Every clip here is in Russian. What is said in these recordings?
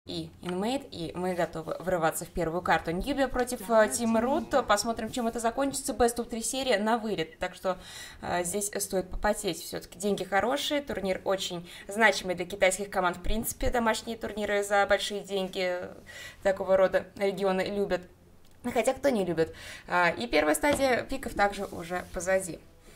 И Inmate, и мы готовы врываться в первую карту. Ньюбия против Team Root. Посмотрим, чем это закончится. Best of 3 серия на вылет. Так что здесь стоит попотеть. Все-таки деньги хорошие. Турнир очень значимый для китайских команд. В принципе, домашние турниры за большие деньги такого рода регионы любят. Хотя кто не любит. И первая стадия пиков также уже позади.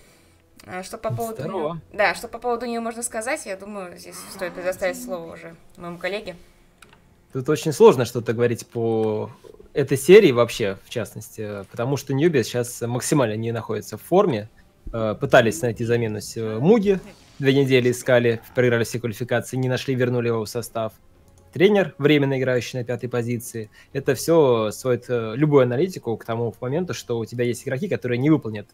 Что по поводу нее... Да, что по поводу нее можно сказать, я думаю, здесь стоит предоставить слово уже моему коллеге. Тут очень сложно что-то говорить по этой серии вообще, в частности, потому что Ньюби сейчас максимально не находится в форме. Пытались найти замену Муги, 2 недели искали, проиграли все квалификации, не нашли, вернули его в состав. Тренер, временно играющий на 5-й позиции. Это все сводит любую аналитику к тому моменту, что у тебя есть игроки, которые не выполнят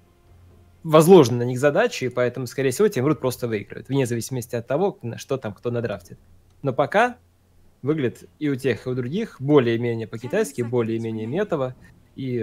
возложенные на них задачи, и поэтому, скорее всего, Team Root просто выигрывает, вне зависимости от того, что там кто надрафтит. Но пока выглядит и у тех, и у других более-менее по-китайски, более-менее метово. И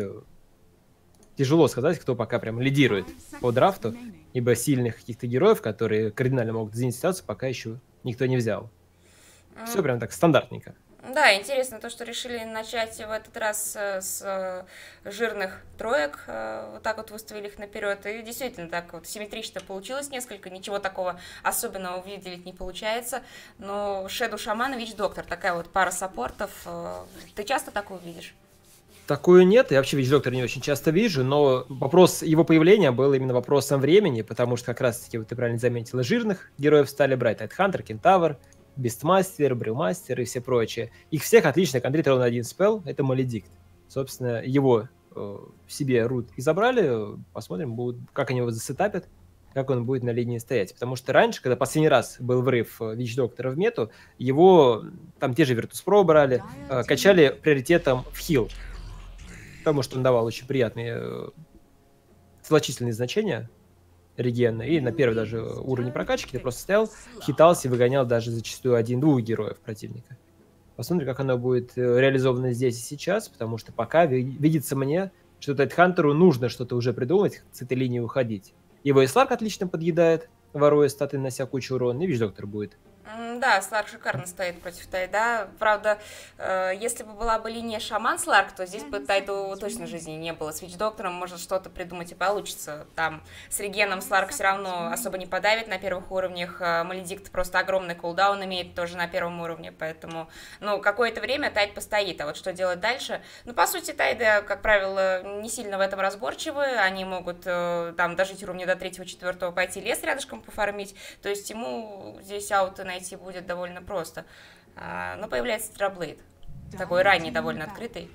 тяжело сказать, кто пока прям лидирует по драфту, ибо сильных каких-то героев, которые кардинально могут изменить ситуацию, пока еще никто не взял. Все прям так стандартненько. Да, интересно то, что решили начать в этот раз с жирных троек, вот так вот выставили их наперед, и действительно так вот симметрично получилось несколько, ничего такого особенного выделить не получается, но Shadow Shaman и Witch Doctor, такая вот пара саппортов, ты часто такую видишь? Такую нет, я вообще Witch Doctor не очень часто вижу, но вопрос его появления был именно вопросом времени, потому что как раз-таки, вот ты правильно заметила, жирных героев стали брать Тайтхантер, Кентавр, Бестмастер, Брюмастер и все прочее. Их всех отлично контрит ровно один спел, это Маледикт. Собственно, его себе Root и забрали, посмотрим, как они его засетапят, как он будет на линии стоять. Потому что раньше, когда последний раз был врыв Witch Doctor в мету, его там те же Virtus.pro брали, качали приоритетом в хил, потому что он давал очень приятные злочисленные значения регена, и на первый даже уровне прокачки ты просто стоял, хитался и выгонял даже зачастую 1-2 героев противника. Посмотрим, как оно будет реализовано здесь и сейчас, потому что пока видится мне, что Тайтхантеру нужно что-то уже придумать, с этой линии уходить. Его и Сларк отлично подъедает, воруя статы, нанося кучу урона, и Witch Doctor будет. Да, Сларк шикарно стоит против Тайда. Правда, если бы была бы линия Шаман-Сларк, то здесь бы Тайду точно жизни не было. С Witch Доктором может что-то придумать и получится. Там с регеном Сларк все равно особо не подавит на первых уровнях. Маледикт просто огромный кулдаун имеет тоже на первом уровне, поэтому, ну, какое-то время Тайд постоит. А вот что делать дальше? Ну, по сути, Тайды, как правило, не сильно в этом разборчивы. Они могут там дожить уровня до 3-4, пойти лес рядышком пофармить. То есть ему здесь ауты найти будет довольно просто. Но появляется Траблейд. Такой ранний, довольно открытый.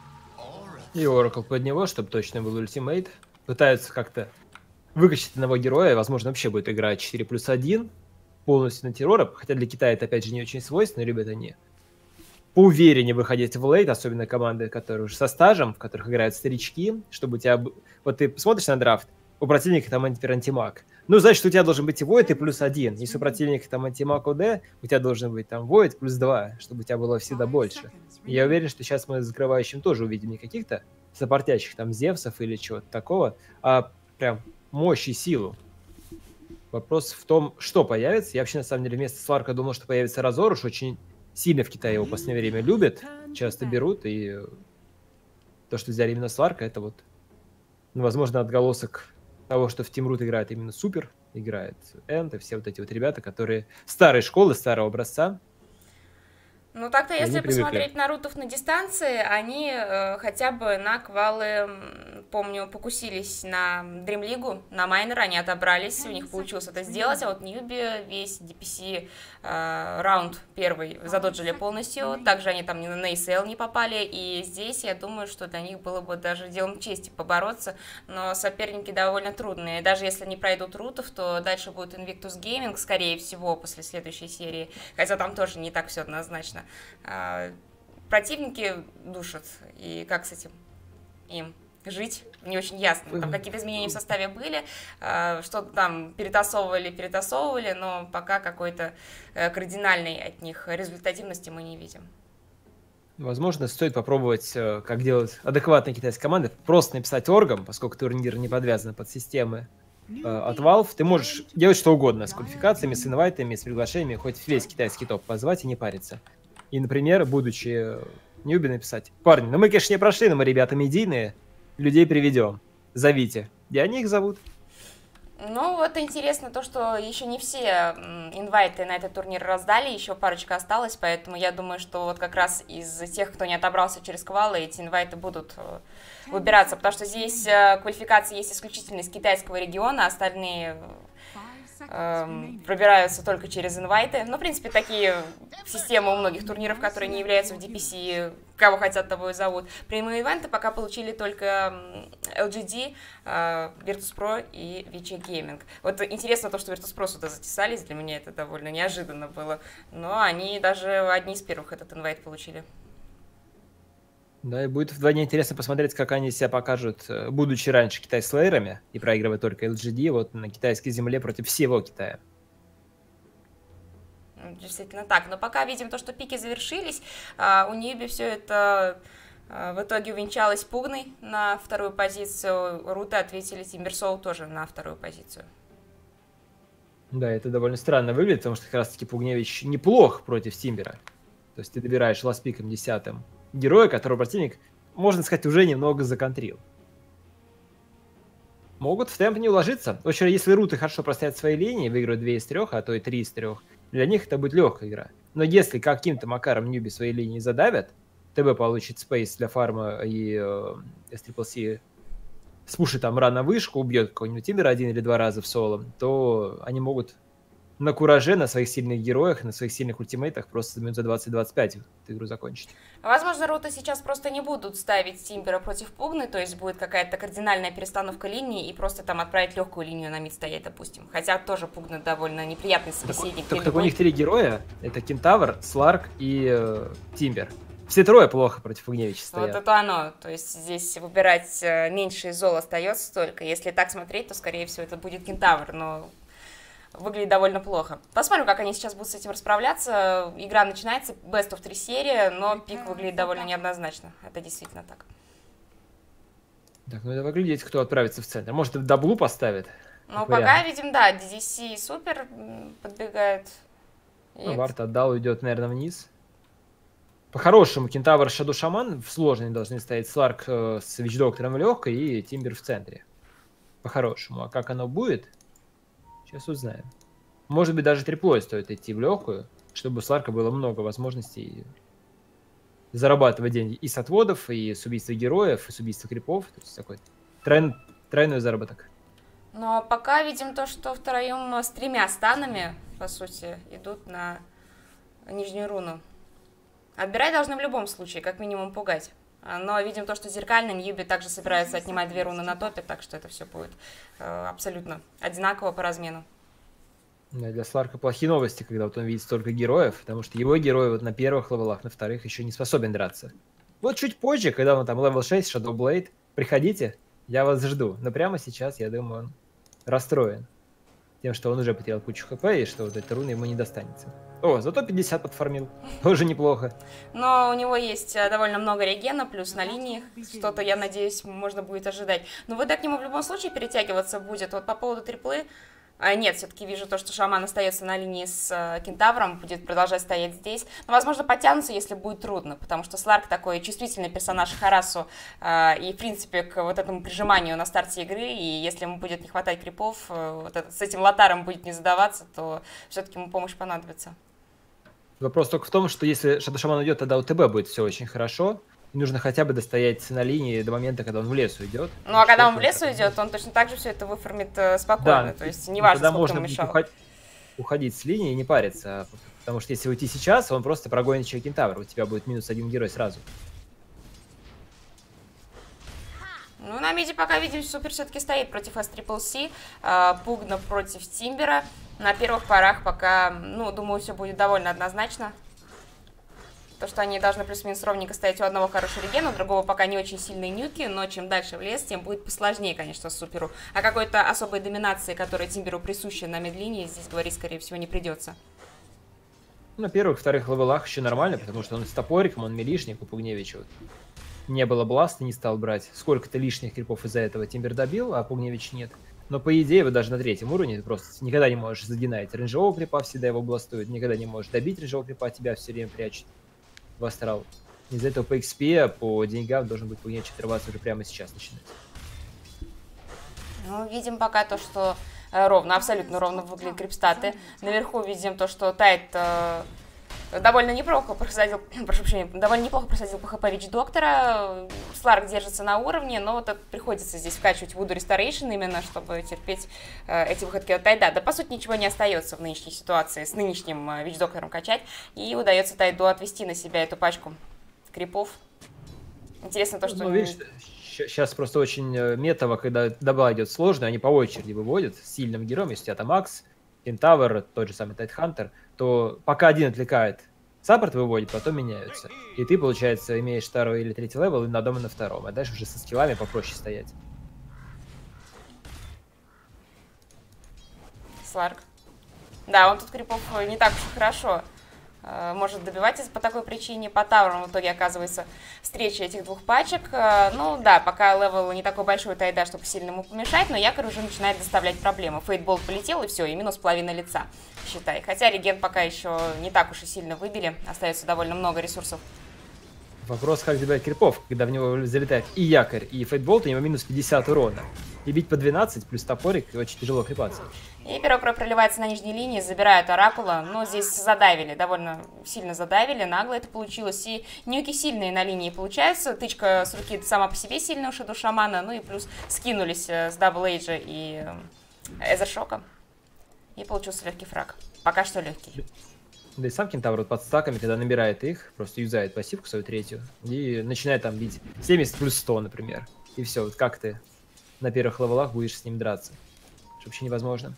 И Оракл под него, чтобы точно был ультимейт. Пытаются как-то выкачать одного героя. Возможно, вообще будет играть 4+1. Полностью на террора. Хотя для Китая это, опять же, не очень свойственно. Любят они поувереннее выходить в лейт. Особенно команды, которые уже со стажем, в которых играют старички. Чтобы у тебя... Вот ты смотришь на драфт, у противника там антимаг. Ну, значит, у тебя должен быть и Void, и +1. Если у противника там антимаг ОД, у тебя должен быть там Void +2, чтобы у тебя было всегда больше. И я уверен, что сейчас мы с закрывающим тоже увидим не каких-то сопортящих там Зевсов или чего-то такого, а прям мощь и силу. Вопрос в том, что появится. Я вообще, на самом деле, вместо Сларка думал, что появится Разоруш. Очень сильно в Китае его в последнее время любят, часто берут, и то, что взяли именно Сларка, это вот, ну, возможно, отголосок того, что в Team Root играет именно Супер, играет Энд и все вот эти вот ребята, которые старой школы, старого образца. Ну, так-то, если посмотреть на рутов на дистанции, они хотя бы на квалы, помню, покусились на Dream League, на майнер, они отобрались, у них получилось это сделать, а вот Ньюби весь DPC раунд первый задоджили полностью, также они там на ACL не попали, и здесь я думаю, что для них было бы даже делом чести побороться, но соперники довольно трудные, даже если не пройдут рутов, то дальше будет Invictus Gaming, скорее всего, после следующей серии, хотя там тоже не так все однозначно. Противники душат, и как с этим им жить, не очень ясно. Там какие-то изменения в составе были, что-то там перетасовывали, но пока какой-то кардинальной от них результативности мы не видим. Возможно, стоит попробовать, как делать адекватные китайские команды, просто написать оргом, поскольку турнир не подвязан под системы от Valve. Ты можешь делать что угодно с квалификациями, с инвайтами, с приглашениями, хоть весь китайский топ позвать и не париться. И, например, будучи ньюби, написать: парни, ну мы, конечно, не прошли, но мы ребята медийные, людей приведем. Зовите. И они их зовут. Ну, вот интересно то, что еще не все инвайты на этот турнир раздали, еще парочка осталась, поэтому я думаю, что вот как раз из тех, кто не отобрался через квалы, эти инвайты будут выбираться, потому что здесь квалификация есть исключительно из китайского региона, остальные пробираются только через инвайты. Ну, в принципе, такие системы у многих турниров, которые не являются в DPC, кого хотят, того и зовут. Прямые ивенты пока получили только LGD, Virtus.pro и VC Gaming. Вот интересно то, что Virtus.pro сюда затесались, для меня это довольно неожиданно было, но они даже одни из первых этот инвайт получили. Да, и будет вдвойне интересно посмотреть, как они себя покажут, будучи раньше китай-слеерами и проигрывая только LGD, вот на китайской земле против всего Китая. Действительно так. Но пока видим то, что пики завершились, у Ньюби все это в итоге увенчалось Пугной на вторую позицию, Руты ответили Тимберсоул тоже на вторую позицию. Да, это довольно странно выглядит, потому что как раз-таки Пугневич неплох против Тимбера. То есть ты добираешь ласпиком 10-м героя, которого противник, можно сказать, уже немного законтрил. Могут в темп не уложиться. В общем, если руты хорошо простоят свои линии, выиграют 2 из 3, а то и 3 из 3, для них это будет легкая игра. Но если каким-то макаром ньюби свои линии задавят, ТБ получит спейс для фарма и SCCC спушит там рано вышку, убьет какой-нибудь Тимбера 1 или 2 раза в соло, то они могут на кураже, на своих сильных героях, на своих сильных ультимейтах просто минут за 20-25 эту игру закончить. Возможно, Руты сейчас просто не будут ставить Тимбера против Пугны, то есть будет какая-то кардинальная перестановка линии и просто там отправить легкую линию на мид стоять, допустим. Хотя тоже Пугна довольно неприятный собеседник. Так у них 3 героя, это Кентавр, Сларк и Тимбер. Все трое плохо против Пугневича стоят. Вот это оно. То есть здесь выбирать меньше из зол остается только. Если так смотреть, то, скорее всего, это будет Кентавр, но выглядит довольно плохо. Посмотрим, как они сейчас будут с этим расправляться. Игра начинается, Best of 3 серия, но пик выглядит довольно неоднозначно. Это действительно так. Так, ну давай глядеть, кто отправится в центр. Может, в даблу поставит? Ну, пока видим, да, DDC супер подбегает. Ну, Вард отдал, уйдет, наверное, вниз. По-хорошему, Кентавр, Шаду Шаман в сложной должны стоять, Сларк с Вич-доктором в легкой и Тимбер в центре. По-хорошему. А как оно будет? Сейчас узнаем. Может быть, даже триплой стоит идти в легкую, чтобы у Сларка было много возможностей зарабатывать деньги и с отводов, и с убийства героев, и с убийства крипов. То есть такой тройной заработок. Но пока видим то, что втроем с 3 станами, по сути, идут на нижнюю руну. Отбирать должны в любом случае, как минимум пугать. Но видим то, что зеркальный Ньюби также собирается отнимать 2 руны на топе, так что это все будет абсолютно одинаково по размену. Да, для Сларка плохие новости, когда вот он видит столько героев, потому что его герой вот на первых левелах, на вторых еще не способен драться. Вот чуть позже, когда он там левел 6, Shadow Blade, приходите, я вас жду. Но прямо сейчас, я думаю, он расстроен тем, что он уже потерял кучу хп и что вот эта руна ему не достанется. О, зато 50 подформил. Тоже неплохо. Но у него есть довольно много регена, плюс на линиях. Что-то, я надеюсь, можно будет ожидать. Но ВД к нему в любом случае перетягиваться будет. Вот по поводу триплы. Нет, все-таки вижу то, что Шаман остается на линии с Кентавром, будет продолжать стоять здесь. Но, возможно, подтянутся, если будет трудно, потому что Сларк такой чувствительный персонаж к Харасу и, в принципе, к вот этому прижиманию на старте игры, и если ему будет не хватать крипов, вот с этим лотаром будет не задаваться, то все-таки ему помощь понадобится. Вопрос только в том, что если Shadow Shaman уйдет, тогда у ТБ будет все очень хорошо. И нужно хотя бы достоять на линии до момента, когда он в лес уйдет. Ну, а когда он в лес уйдет, он точно так же все это выформит спокойно. Да, то есть неважно, сколько ему мешало. Уходить с линии и не париться. Потому что если уйти сейчас, он просто прогонит еще Кентавр. У тебя будет -1 герой сразу. Ну, на миде пока видим, Супер все-таки стоит против SCCC, Пугна против Тимбера. На первых порах пока, ну, думаю, все будет довольно однозначно. То, что они должны плюс-минус ровненько стоять, у одного хороший реген, у другого пока не очень сильные нюки, но чем дальше в лес, тем будет посложнее, конечно, Суперу. А какой-то особой доминации, которая Тимберу присуща на мид-линии, здесь говорить, скорее всего, не придется. На первых, вторых левелах еще нормально, потому что он с топориком, он милишник у Пугневича. Не было бласта, не стал брать. Сколько-то лишних крипов из-за этого Тимбер добил, а Пугневич нет. Но по идее, вот даже на 3-м уровне ты просто никогда не можешь задинать рейнджевого крипа, всегда его бластуют, никогда не можешь добить рейнджевого крипа, тебя все время прячут. в Астрал. Из-за этого по XP, по деньгам должен быть Пугневич отрываться уже прямо сейчас начинать. Ну, видим пока то, что ровно, абсолютно ровно выглядят крипстаты. Наверху видим то, что Тайд довольно неплохо просадил, прошу прощения, довольно неплохо просадил по ХП Вич-доктора. Сларк держится на уровне, но вот приходится здесь вкачивать Вуду Ресторейшн именно, чтобы терпеть эти выходки от Тайда. Да, по сути, ничего не остается в нынешней ситуации с нынешним Вич-доктором качать. И удается Тайду отвести на себя эту пачку крипов. Интересно то, что... Ну, видишь, сейчас просто очень метово, когда доба идет сложно, они по очереди выводят с сильным героем. Если у тебя там Макс, Кентавр, тот же самый Тайтхантер, то пока один отвлекает, саппорт выводит, потом меняются. И ты, получается, имеешь второй или третий левел и на дома на втором. А дальше уже со скиллами попроще стоять. Сларк. Да, он тут крипов не так уж и хорошо может добивать по такой причине. По таурам в итоге оказывается встреча этих двух пачек. Ну да, пока левел не такой большой Тайда, чтобы сильно ему помешать, но якорь уже начинает доставлять проблемы. Фейтболт полетел, и все, и минус половина лица, считай. Хотя реген пока еще не так уж и сильно выбили, остается довольно много ресурсов. Вопрос, как забирать крипов, когда в него залетает и якорь, и фейтболт, у него минус 50 урона. И бить по 12, плюс топорик, очень тяжело крипаться. И пирог проливается на нижней линии, забирают Оракула, но здесь задавили, довольно сильно задавили, нагло это получилось. И нюки сильные на линии получаются, тычка с руки сама по себе сильная у Шаду Шамана, ну и плюс скинулись с Дабл Эйджа и Эзершока. И получился легкий фраг. Пока что легкий. Да и сам Кентавр вот под стаками, когда набирает их, просто юзает пассивку свою третью и начинает там бить 70 плюс 100, например. И все, вот как ты на первых левелах будешь с ним драться? Это вообще невозможно.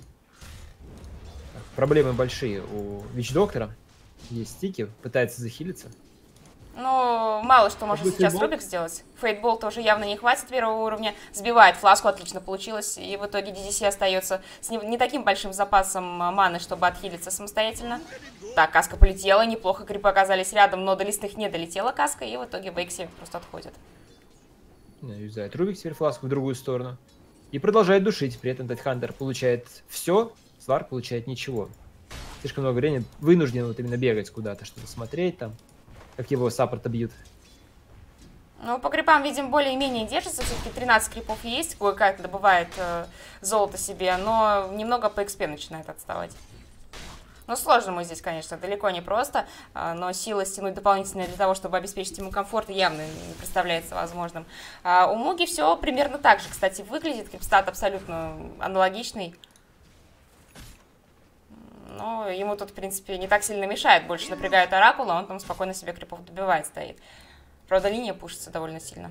Проблемы большие у Вич-доктора. Есть стики, пытается захилиться. Ну, мало что может сейчас Рубик сделать. Фейтбол тоже явно не хватит первого уровня. Сбивает фласку, отлично получилось. И в итоге DDC остается с не таким большим запасом маны, чтобы отхилиться самостоятельно. Так, каска полетела, неплохо, крипы оказались рядом, но до листных не долетела каска, и в итоге Вейкси просто отходит. Юзает Рубик теперь фласку в другую сторону. И продолжает душить. При этом Тайтхантер получает все, Сларк получает ничего. Слишком много времени вынужден вот именно бегать куда-то, чтобы смотреть там, как его саппорта бьют. Ну, по крипам, видим, более-менее держится. Все-таки 13 крипов есть, кое-как добывает золото себе, но немного по XP начинает отставать. Ну, сложно ему здесь, конечно, далеко не просто, но силы стянуть дополнительно для того, чтобы обеспечить ему комфорт, явно не представляется возможным. У Муги все примерно так же, кстати, выглядит. Крипстат абсолютно аналогичный. Но ему тут, в принципе, не так сильно мешает. Больше напрягает Оракула, он там спокойно себе крипов добивает, стоит. Правда, линия пушится довольно сильно.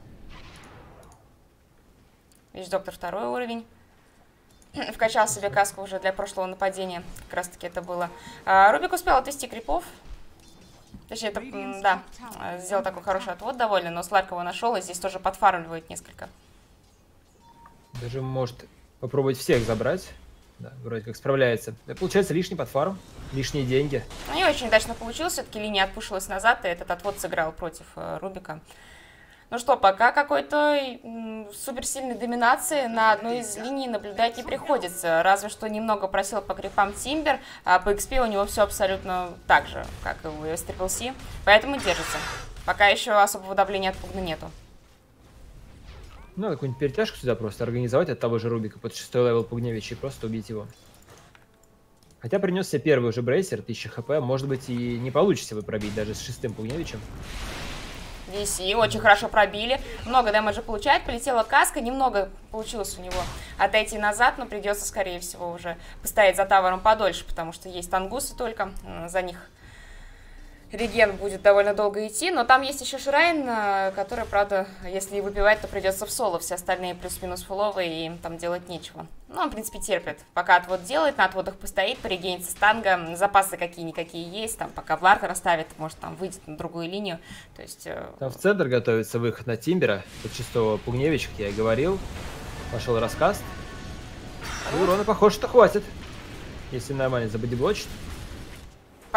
Вич-доктор второй уровень. Вкачал себе каску уже для прошлого нападения. Как раз таки это было. Рубик успел отвести крипов. Точнее, это, да, сделал такой хороший отвод довольно, но Сларк его нашел, и здесь тоже подфармливает несколько. Даже может попробовать всех забрать. Да, вроде как справляется. Получается лишний подфарм, лишние деньги. Ну, не очень удачно получилось, все-таки линия отпушилась назад, и этот отвод сыграл против Рубика. Ну что, пока какой-то суперсильной доминации на одной из линий наблюдать не приходится. Разве что немного просел по крипам Тимбер, а по XP у него все абсолютно так же, как и у SCCC. Поэтому держится. Пока еще особого давления от Пугна нету. Надо какую-нибудь перетяжку сюда просто организовать от того же Рубика под 6 левел Пугневича и просто убить его. Хотя принес себе первый уже брейсер, 1000 хп, может быть и не получится его пробить даже с 6-м Пугневичем. DC очень хорошо пробили, много дэмэджа получает, полетела каска, немного получилось у него отойти назад, но придется, скорее всего, уже постоять за тавером подольше, потому что есть тангусы только, за них реген будет довольно долго идти, но там есть еще Шрайн, который, правда, если и выпивать, то придется в соло, все остальные плюс-минус фуловые, и им там делать нечего. Ну, он, в принципе, терпит, пока отвод делает, на отводах постоит, порегенится с танго, запасы какие-никакие есть, там, пока Влард расставит, может, там, выйдет на другую линию, то есть... Там в центр готовится выход на Тимбера, под 6-го Пугневич, как я и говорил, пошел раскаст, и урона, похоже, что хватит, если нормально забодиблочит.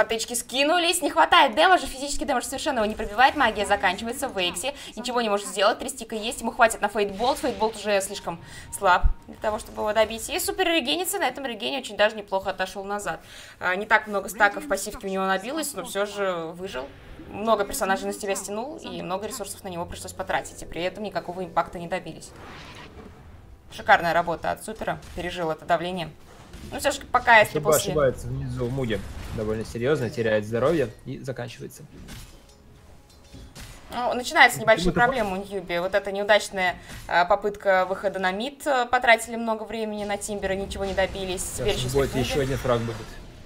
потычки скинулись. Не хватает дэмэджа, физический дэмэдж совершенно его не пробивает. Магия заканчивается в Вейксе. Ничего не может сделать. 3 стика есть. Ему хватит на Фейтболт. Фейтболт уже слишком слаб для того, чтобы его добить. И супер регенится. На этом регене очень даже неплохо отошел назад. Не так много стаков пассивки у него набилось, но все же выжил. Много персонажей на себя стянул, и много ресурсов на него пришлось потратить. И при этом никакого импакта не добились. Шикарная работа от Супера. Пережил это давление. Ну, все же пока если после... ошибается внизу в муде довольно серьезно, теряет здоровье и заканчивается. Ну, начинаются небольшие проблемы у Ньюби. Вот эта неудачная попытка выхода на мид. Потратили много времени на Тимбера, ничего не добились. Теперь еще один фраг будет.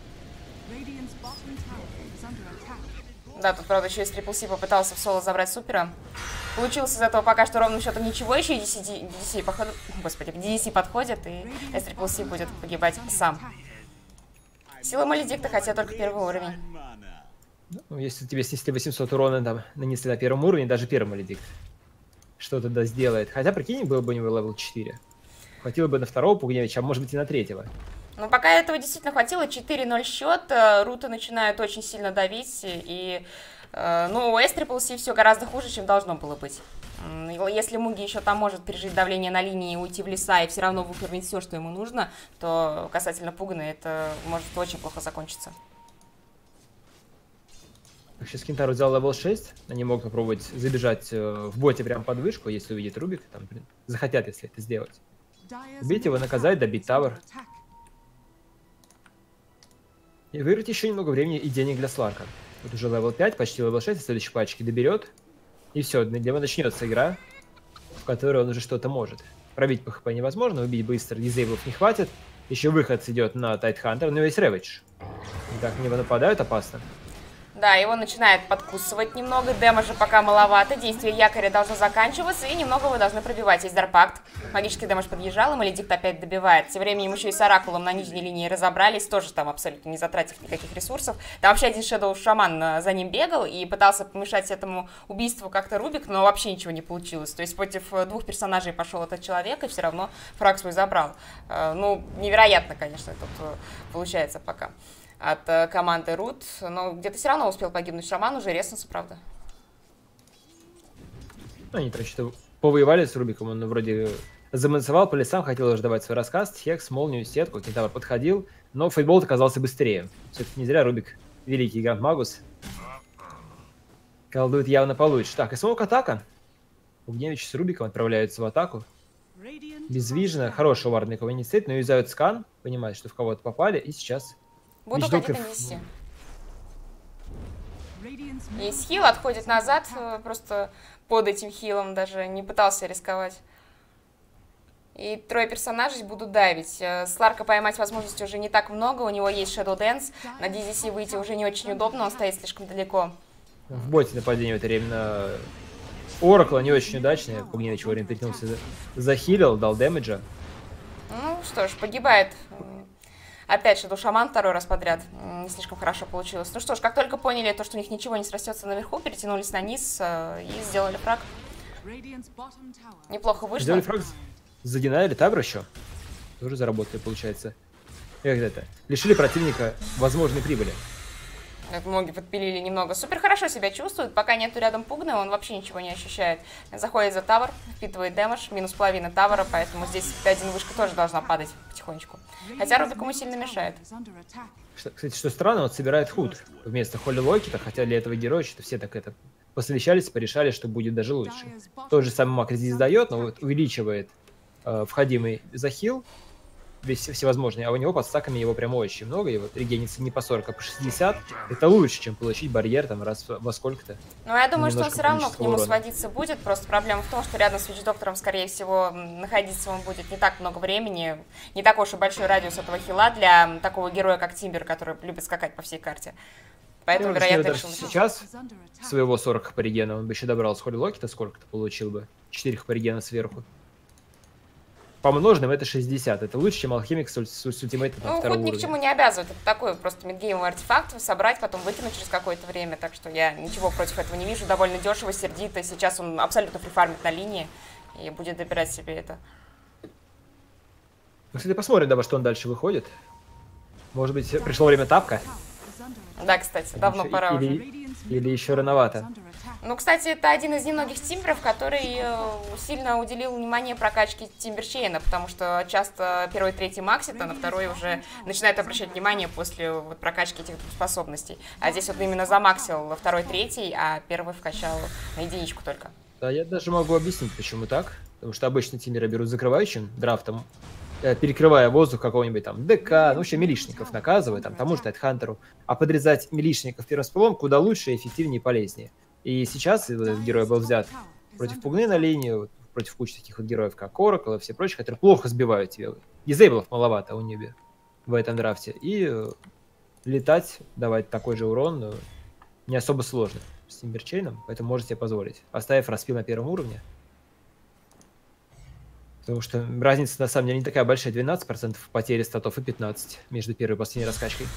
Да, тут, правда, еще и Трипл Си попытался в соло забрать Супера. Получилось из этого пока что ровным счетом ничего. Еще и DDC, походу... Господи, DDC подходит, и Трипл Си будет погибать сам. Сила Маледикта, хотя только первый уровень. Ну, если тебе снесли 800 урона, там, нанесли на первом уровне, даже первый Маледикт что тогда сделает. Хотя, прикинь, было бы у него левел 4. Хватило бы на второго Пугневича, а может быть и на третьего. Ну, пока этого действительно хватило, 4-0 счет, руты начинают очень сильно давить, и, ну, у S-Triple-C все гораздо хуже, чем должно было быть. Если Муги еще там может пережить давление на линии, уйти в леса и все равно выкормить все, что ему нужно, то касательно Пугана это может очень плохо закончиться. Сейчас Кентару взял левел 6, они могут попробовать забежать в боте прям под вышку, если увидит Рубик, там, захотят, если это сделать. Убить его, наказать, добить тавер. И выиграть еще немного времени и денег для Сларка. Вот уже левел 5, почти левел 6, в следующей пачке доберет. И все, для него начнется игра, в которой он уже что-то может. Пробить по хп невозможно, убить быстро, дизейблов не хватит. Еще выход идет на Тайтхантер, но есть Рэвидж. Так, на него нападают опасно. Да, его начинает подкусывать немного, дэмэджа пока маловато, действие якоря должно заканчиваться, и немного вы должны пробивать. Есть Дарпакт, магический дэмэдж подъезжал, и Маледикт опять добивает. Тем временем еще и с Оракулом на нижней линии разобрались, тоже там абсолютно не затратив никаких ресурсов. Там вообще один Shadow Шаман за ним бегал и пытался помешать этому убийству как-то Рубик, но вообще ничего не получилось. То есть против двух персонажей пошел этот человек, и все равно фраг свой забрал. Ну, невероятно, конечно, тут получается пока. От команды Рут, но где-то все равно успел погибнуть Шаман, уже резнулся, правда. Ну, они там что-то повоевали с Рубиком, он вроде замансовал по лесам, хотел уже давать свой рассказ, Хекс, молнию, сетку, Кентавр подходил, но Фейтболт оказался быстрее. Все-таки не зря Рубик, великий Гранд Магус, колдует явно получше. Так, и смог атака. Угневич с Рубиком отправляются в атаку. Безвижно, хорошего варника не стоит, но юзают скан, понимают, что в кого-то попали, и сейчас... Буду ходить на нести. Есть хил, отходит назад, просто под этим хилом даже не пытался рисковать. И трое персонажей будут давить. Сларка поймать возможности уже не так много, у него есть Shadow Dance, на DDC выйти уже не очень удобно, он стоит слишком далеко. В боте нападение в это время на Оракла не очень удачное, Пугневич вовремя перетянулся, захилил, дал дэмэджа. Ну что ж, погибает. Опять же, Шаман второй раз подряд. Не слишком хорошо получилось. Ну что ж, как только поняли, то, что у них ничего не срастется наверху, перетянулись на низ и сделали фраг. Неплохо вышло. Сделали фраг, задинали тавер еще. Тоже заработали, получается. Как это? Лишили противника возможной прибыли. Многие подпилили немного. Супер хорошо себя чувствует. Пока нету рядом Пугна, он вообще ничего не ощущает. Заходит за тавер, впитывает дэмэдж, минус половина тавера, поэтому здесь 5-1 вышка тоже должна падать потихонечку. Хотя Рубик ему сильно мешает. Кстати, что странно, он собирает худ вместо Холли Локета, хотя для этого героя что-то все так это посовещались, порешали, что будет даже лучше. Тот же самый маг здесь дает, но вот увеличивает входимый захил, весь всевозможный, а у него под стаками его прямо очень много, и вот регенится не по 40, а по 60. Это лучше, чем получить барьер там раз во сколько-то. Ну, я думаю, что он все равно к нему сводиться будет, просто проблема в том, что рядом с Вич-доктором, скорее всего, находиться он будет не так много времени, не такой уж и большой радиус этого хила для такого героя, как Тимбер, который любит скакать по всей карте. Поэтому, вероятно, решил... Сейчас своего 40 хп регена он бы еще добрал с Холли Локета, сколько-то получил бы. 4 хп регена сверху. Помноженным это 60. Это лучше, чем алхимик с ультимейтом второго уровня. Ну, ни к чему не обязывает. Это такой просто мидгеймовый артефакт, собрать, потом выкинуть через какое-то время. Так что я ничего против этого не вижу. Довольно дешево, сердито. Сейчас он абсолютно фрифармит на линии и будет добирать себе это. Ну, кстати, посмотрим, да, во что он дальше выходит. Может быть, пришло время тапка. Да, кстати, давно пора уже. Или еще рановато. Ну, кстати, это один из немногих тимберов, который сильно уделил внимание прокачке тимберчейна, потому что часто первый, третий максит, а на второй уже начинает обращать внимание после вот прокачки этих двух способностей. А здесь вот именно замаксил второй, третий, а первый вкачал на единичку только. Да, я даже могу объяснить, почему так. Потому что обычно тиммеры берут закрывающим драфтом, перекрывая воздух какого-нибудь там ДК, ну вообще милишников наказывая, там тому же Тайтхантеру. А подрезать милишников первым спылом куда лучше, эффективнее и полезнее. И сейчас этот герой был взят против Пугны на линию, против кучи таких вот героев, как Oracle и все прочие, которые плохо сбивают тебя. Дизейблов маловато у Ньюби в этом драфте. И летать, давать такой же урон не особо сложно с Тимберчейном, поэтому можете себе позволить, оставив распил на первом уровне. Потому что разница на самом деле не такая большая, 12% потери статов и 15% между первой и последней раскачкой.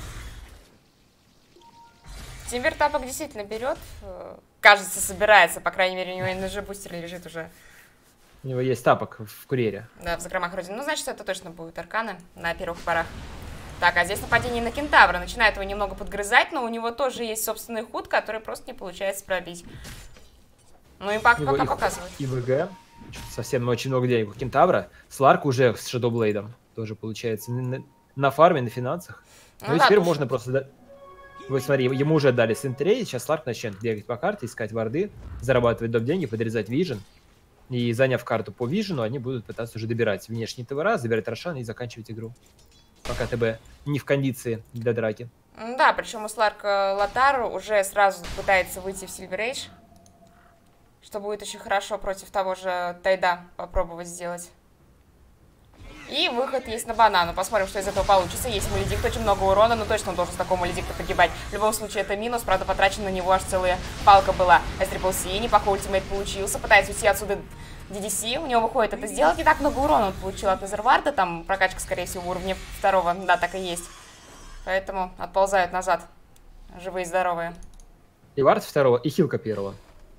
Тимбер тапок действительно берет, кажется, собирается, по крайней мере, у него NG бустер лежит уже. У него есть тапок в курьере. Да, в закромах Родины. Ну, значит, это точно будут арканы на первых порах. Так, а здесь нападение на кентавра. Начинает его немного подгрызать, но у него тоже есть собственный худ, который просто не получается пробить. Ну, импакт пока показывает. И ВГ. Совсем очень много денег у кентавра. Сларк уже с Shadowblade тоже получается на фарме, на финансах. Ну, и теперь можно просто... Вот смотри, ему уже дали синтрей, сейчас Сларк начнет бегать по карте, искать варды, зарабатывать доп. Деньги, подрезать вижен. И заняв карту по вижену, они будут пытаться уже добирать внешний ТВР, забирать Рошан и заканчивать игру. Пока ТБ не в кондиции для драки. Да, причем у Сларка Лотару уже сразу пытается выйти в Silver Age, что будет очень хорошо против того же Тайда попробовать сделать. И выход есть на банану. Посмотрим, что из этого получится. Есть Маледикт, очень много урона, но точно он должен с такого Маледикта погибать. В любом случае, это минус. Правда, потрачена на него аж целая палка была. SCC, неплохой ультимейт получился. Пытается уйти отсюда DDC. У него выходит это сделать. Не так много урона он получил от Незерварда. Там прокачка, скорее всего, уровня второго. Да, так и есть. Поэтому отползают назад. Живые и здоровые. И вард второго, и хилка первого.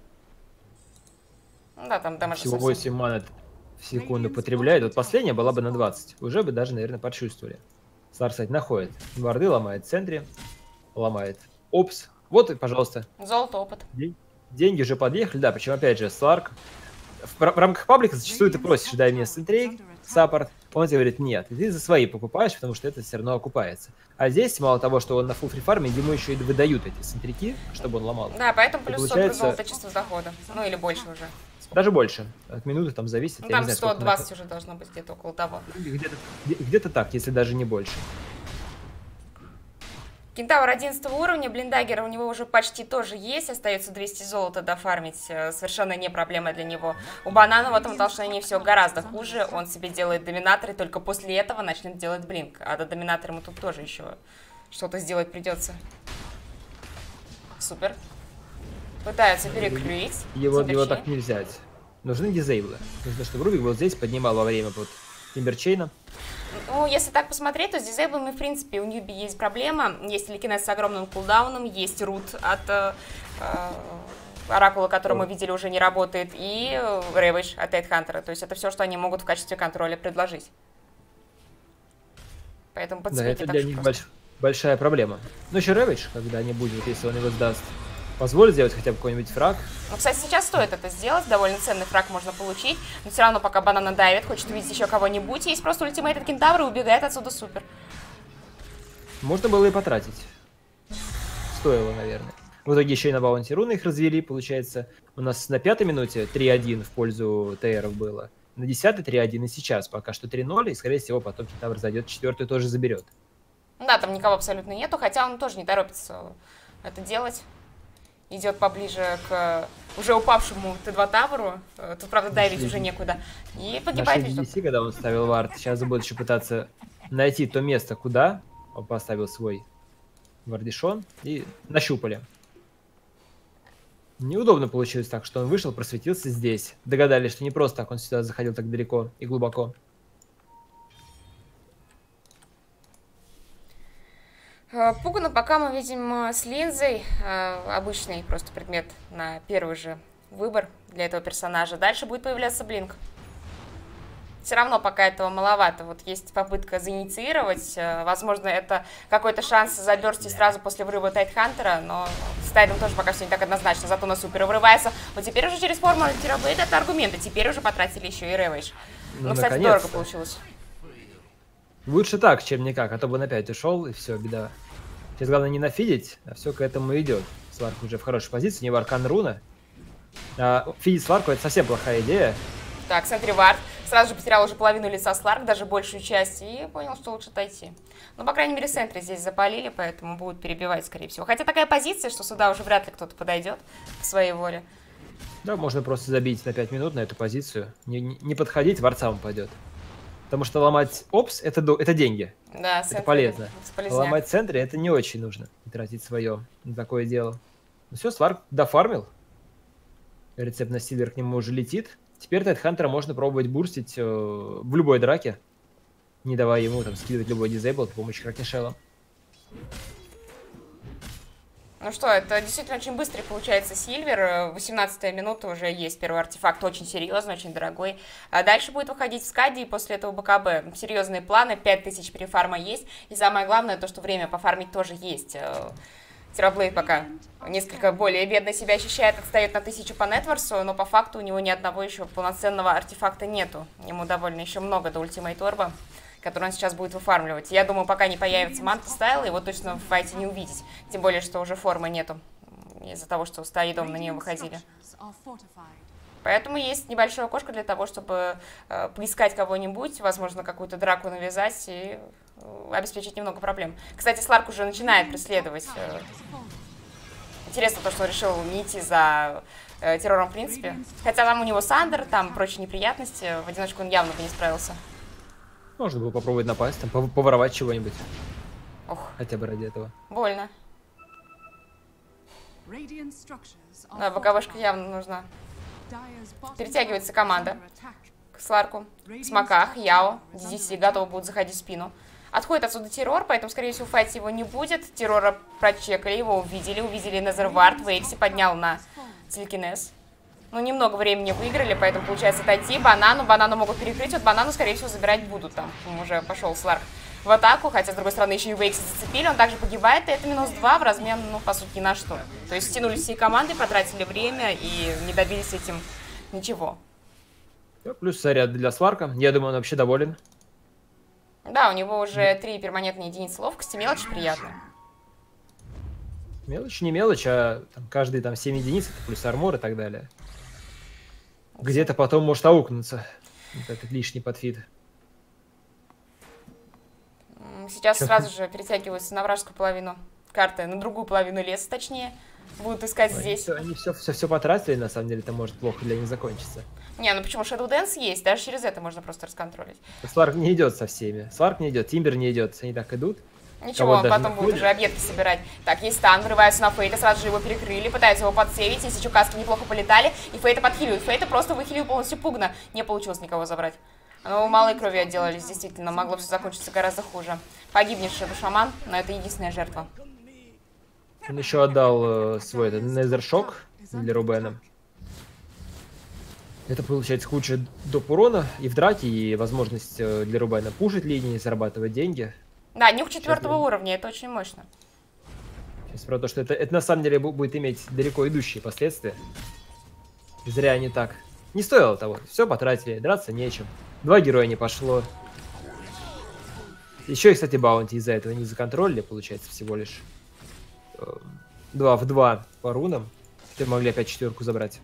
Да, там дэмэдж всего 8 мана в секунду потребляет. Вот последняя была бы на 20. Уже бы даже, наверное, почувствовали. Сларк, кстати, находит варды, ломает в центре. Ломает опс. Вот и, пожалуйста. Золото, опыт. Деньги уже подъехали. Да, причем, опять же, Сларк в рамках паблика зачастую ты просишь, дай мне синтрей, саппорт. Он тебе говорит, нет, ты за свои покупаешь, потому что это все равно окупается. А здесь, мало того, что он на фулл фрифарме, ему еще и выдают эти синтрики, чтобы он ломал. Да, поэтому плюс получается... 100 золота чисто с дохода. Ну или больше уже. Даже больше. От минуты там зависит. Ну, там 120 уже должно быть где-то около того. Где-то так, если даже не больше. Кентавр 11 уровня, блиндагер у него уже почти тоже есть, остается 200 золота дофармить, совершенно не проблема для него. У банана в этом отношении все гораздо хуже, он себе делает доминатор и только после этого начнет делать блинк, а до доминатора ему тут тоже еще что-то сделать придется. Супер. Пытаются перекрыть. Его так не взять. Нужны дизейблы. Нужно, чтобы Рубик был здесь, поднимал во время вот Тимберчейна. Ну, если так посмотреть, то с дизейблами, в принципе, у Ньюби есть проблема. Есть телекинез с огромным кулдауном, есть рут от Оракула, который мы видели, уже не работает, и Рэвидж от Тайтхантера. То есть это все, что они могут в качестве контроля предложить. Поэтому подцепить да, это для них большая проблема. Но еще Рэвидж, когда они будут, если он его сдаст, позволит сделать хотя бы какой-нибудь фраг. Ну, кстати, сейчас стоит это сделать, довольно ценный фраг можно получить, но все равно пока банана давит, хочет увидеть еще кого-нибудь, есть просто ультимейт от кентавра и убегает отсюда супер. Можно было и потратить. Стоило, наверное. В итоге еще и на баунти руны их развели, получается. У нас на 5-й минуте 3-1 в пользу ТРов было. На 10-й 3-1 и сейчас пока что 3-0, и скорее всего потом кентавр зайдет, 4-ю тоже заберет. Да, там никого абсолютно нету, хотя он тоже не торопится это делать. Идет поближе к уже упавшему Т2 Тавру. Тут, правда, давить уже некуда. И погибает. DDC, когда он ставил вард, сейчас будет еще пытаться найти то место, куда он поставил свой вардишон. И нащупали. Неудобно получилось так, что он вышел, просветился здесь. Догадались, что не просто так он сюда заходил так далеко и глубоко. Пугана пока мы видим с линзой, обычный просто предмет на первый же выбор для этого персонажа. Дальше будет появляться блинк. все равно пока этого маловато. Вот есть попытка заинициировать. Возможно, это какой-то шанс заберсти сразу после врыва Тайтхантера, но с Тайдом тоже пока все не так однозначно. Зато на супер врывается. Вот теперь уже через формулу Террорблейд это аргументы. Теперь уже потратили еще и Рэвидж. Ну, кстати, дорого получилось. Лучше так, чем никак, а то бы он опять ушел, и все, беда. Сейчас главное не нафидить, а все к этому идет. Сларк уже в хорошей позиции, у него аркан руна. Фидить Сларку — это совсем плохая идея. Так, Сентри Вард сразу же потерял уже половину лица Сларк, даже большую часть, и понял, что лучше отойти. Ну, по крайней мере, Сентри здесь запалили, поэтому будут перебивать, скорее всего. Хотя такая позиция, что сюда уже вряд ли кто-то подойдет в своей воле. Да, можно просто забить на 5 минут на эту позицию. Не подходить, варцам упадет. Потому что ломать опс — это деньги. Да, это полезно. Ломать центре — это не очень нужно. И тратить свое на такое дело. Ну все, Сларк дофармил. Рецепт на Сильвер к нему уже летит. Теперь Тайтхантера можно пробовать бурстить в любой драке, не давая ему там скидывать любой дизейбл с помощью Кракеншелла. Ну что, это действительно очень быстрый получается Сильвер. 18-я минута, уже есть первый артефакт, очень серьезный, очень дорогой. А дальше будет выходить в Скади, и после этого БКБ. Серьезные планы, 5000 перефарма есть. И самое главное, то, что время пофармить тоже есть. Террорблейд пока несколько более бедно себя ощущает, отстает на 1000 по Нетворсу, но по факту у него ни одного еще полноценного артефакта нету. Ему довольно еще много до Ультимейт Орба, который он сейчас будет выфармливать. Я думаю, пока не появится Манта Стайл, его точно в файте не увидеть. Тем более, что уже формы нету из-за того, что с Таидом на нее выходили. Поэтому есть небольшое окошко для того, чтобы поискать кого-нибудь, возможно, какую-то драку навязать и обеспечить немного проблем. Кстати, Сларк уже начинает преследовать. Интересно то, что он решил не идти за террором в принципе. Хотя там у него Сандер, там прочие неприятности. В одиночку он явно бы не справился. Можно было попробовать напасть, там, поворовать чего-нибудь. Ох. Хотя бы ради этого. Больно. Да, боковышка явно нужна. Перетягивается команда к Сларку. Смоках, Яо, DDC готовы будут заходить в спину. Отходит отсюда террор, поэтому, скорее всего, в файте его не будет. Террора прочекали, его увидели Незервард, Вейкси поднял на телекинез. Ну, немного времени выиграли, поэтому получается отойти. Банану могут перекрыть, вот банану, скорее всего, забирать будут там. Уже пошел Сларк в атаку, хотя, с другой стороны, еще и Вейкси зацепили, он также погибает, и это -2 в размен, ну, по сути, ни на что. То есть стянулись всей команды, потратили время и не добились этим ничего. Плюс заряд для Сларка, я думаю, он вообще доволен. Да, у него уже 3 перманентные единицы ловкости, мелочь приятная. Мелочь не мелочь, а там, каждый там 7 единиц, это плюс армор и так далее. Где-то потом может аукнуться вот этот лишний подфид. Сейчас сразу же перетягиваются на вражескую половину карты, на другую половину леса, точнее. Будут искать здесь. Они все потратили, на самом деле, это может плохо для них закончиться. Не, ну почему? Shadow Dance есть, даже через это можно просто расконтролить. Сларк не идет со всеми. Сларк не идет, Тимбер не идет, они так идут. Ничего, он потом будет уже объекты собирать. Так, есть стан, врывается на Фейта, сразу же его перекрыли, пытаются его подсейвить, если еще каски неплохо полетали, и Фейта подхиливают. Фейта просто выхилил полностью Пугна, не получилось никого забрать. Но малой крови отделались, действительно, могло все закончиться гораздо хуже. Погибнет шаман, но это единственная жертва. Он еще отдал свой Незершок для Рубена. Это получается куча доп урона и в драке, и возможность для Рубена пушить линии, зарабатывать деньги. Да, нюх 4-го уровня, это очень мощно. Сейчас про то, что это на самом деле будет иметь далеко идущие последствия. Зря они так. Не стоило того. Все потратили, драться нечем. 2 героя не пошло. Еще и, кстати, баунти из-за этого не законтролили, получается, всего лишь 2 в 2 по рунам. Теперь могли опять 4-ку забрать.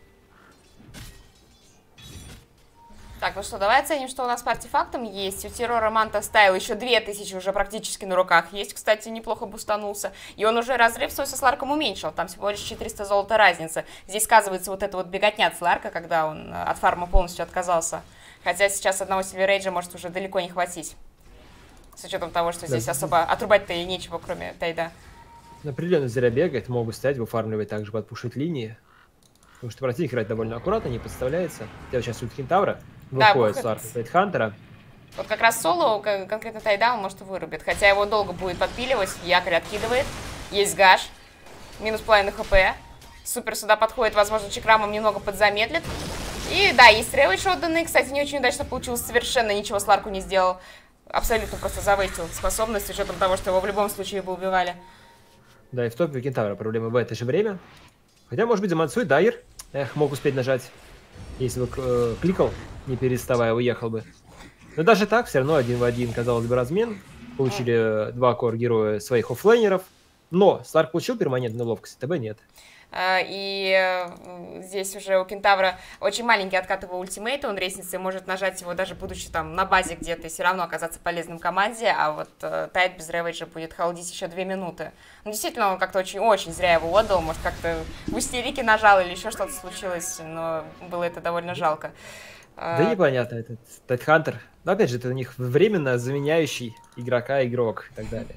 Так, ну что, давай оценим, что у нас по артефактам есть. У террора Манта Стайл еще 2000 уже практически на руках есть. Кстати, неплохо бустанулся. И он уже разрыв свой со Сларком уменьшил. Там всего лишь 400 золота разница. Здесь сказывается вот эта вот беготня от Сларка, когда он от фарма полностью отказался. Хотя сейчас одного Сильверейджа может уже далеко не хватить. С учетом того, что здесь особо отрубать-то и нечего, кроме Тайда. Определенно зря бегает, могут стоять, выфармливать, также подпушить линии. Потому что противник играть довольно аккуратно, не подставляется. Я сейчас ульт Кентавра. Выходит Сларк от Тайтхантера. Вот как раз соло, конкретно Тайда, он может вырубит. Хотя его долго будет подпиливать, якорь откидывает. Есть гаш. Минус половина хп. Супер сюда подходит, возможно, чекрамом немного подзамедлит. И да, есть Рэвидж отданный. Кстати, не очень удачно получилось. Совершенно ничего Сларку не сделал. Абсолютно просто завестил способность, с учетом того, что его в любом случае бы убивали. Да, и в топе у Кентавра проблемы в это же время. Хотя, может быть, замансует Дайер. Эх, мог успеть нажать. Если бы кликал, не переставая, уехал бы. Но даже так, все равно 1 в 1, казалось бы, размен. Получили 2 кор-героя своих оффлейнеров. Но Сларк получил перманентную ловкость, ТБ нет. И здесь уже у Кентавра очень маленький откат его ультимейта, он ресницей может нажать его даже будучи там на базе где-то и все равно оказаться полезным команде, а вот Тайд без ревейджа будет холдить еще 2 минуты. Ну, действительно, он как-то очень зря его отдал, может, как-то в истерике нажал или еще что-то случилось, но было это довольно жалко. Да непонятно, этот Тайдхантер. Но опять же, это у них временно заменяющий игрока игрок и так далее.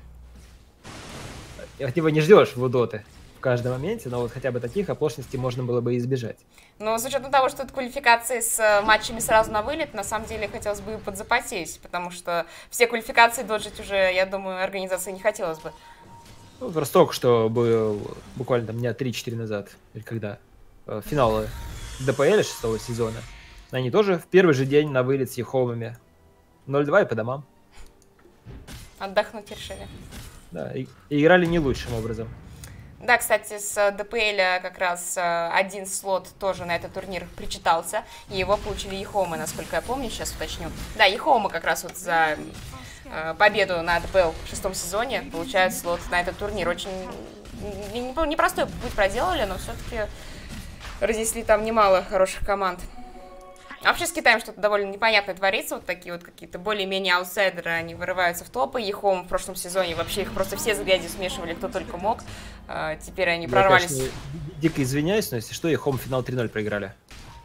От него не ждешь в доты в каждом моменте, но вот хотя бы таких оплошностей можно было бы избежать. Но с учетом того, что это квалификации с матчами сразу на вылет, на самом деле хотелось бы подзапасить, потому что все квалификации доджить уже, я думаю, организации не хотелось бы. Ну, просто только что был буквально там дня 3-4 назад, или когда, финалы ДПЛ 6-го сезона. Они тоже в первый же день на вылет с Ехомами. 0-2 и по домам. Отдохнуть решили. Да, и играли не лучшим образом. Да, кстати, с ДПЛ как раз один слот тоже на этот турнир причитался, и его получили Ехомы, насколько я помню, сейчас уточню. Да, Ехомы как раз вот за победу на ДПЛ в 6-м сезоне получают слот на этот турнир. Очень непростой путь проделали, но все-таки разнесли там немало хороших команд. А вообще с Китаем что-то довольно непонятное творится, вот такие вот какие-то более-менее аутсайдеры, они вырываются в топы. Ехом в прошлом сезоне вообще их просто все с грязью смешивали, кто только мог. Теперь они прорвались. Я, конечно, дико извиняюсь, но если что, Ехом финал 3-0 проиграли.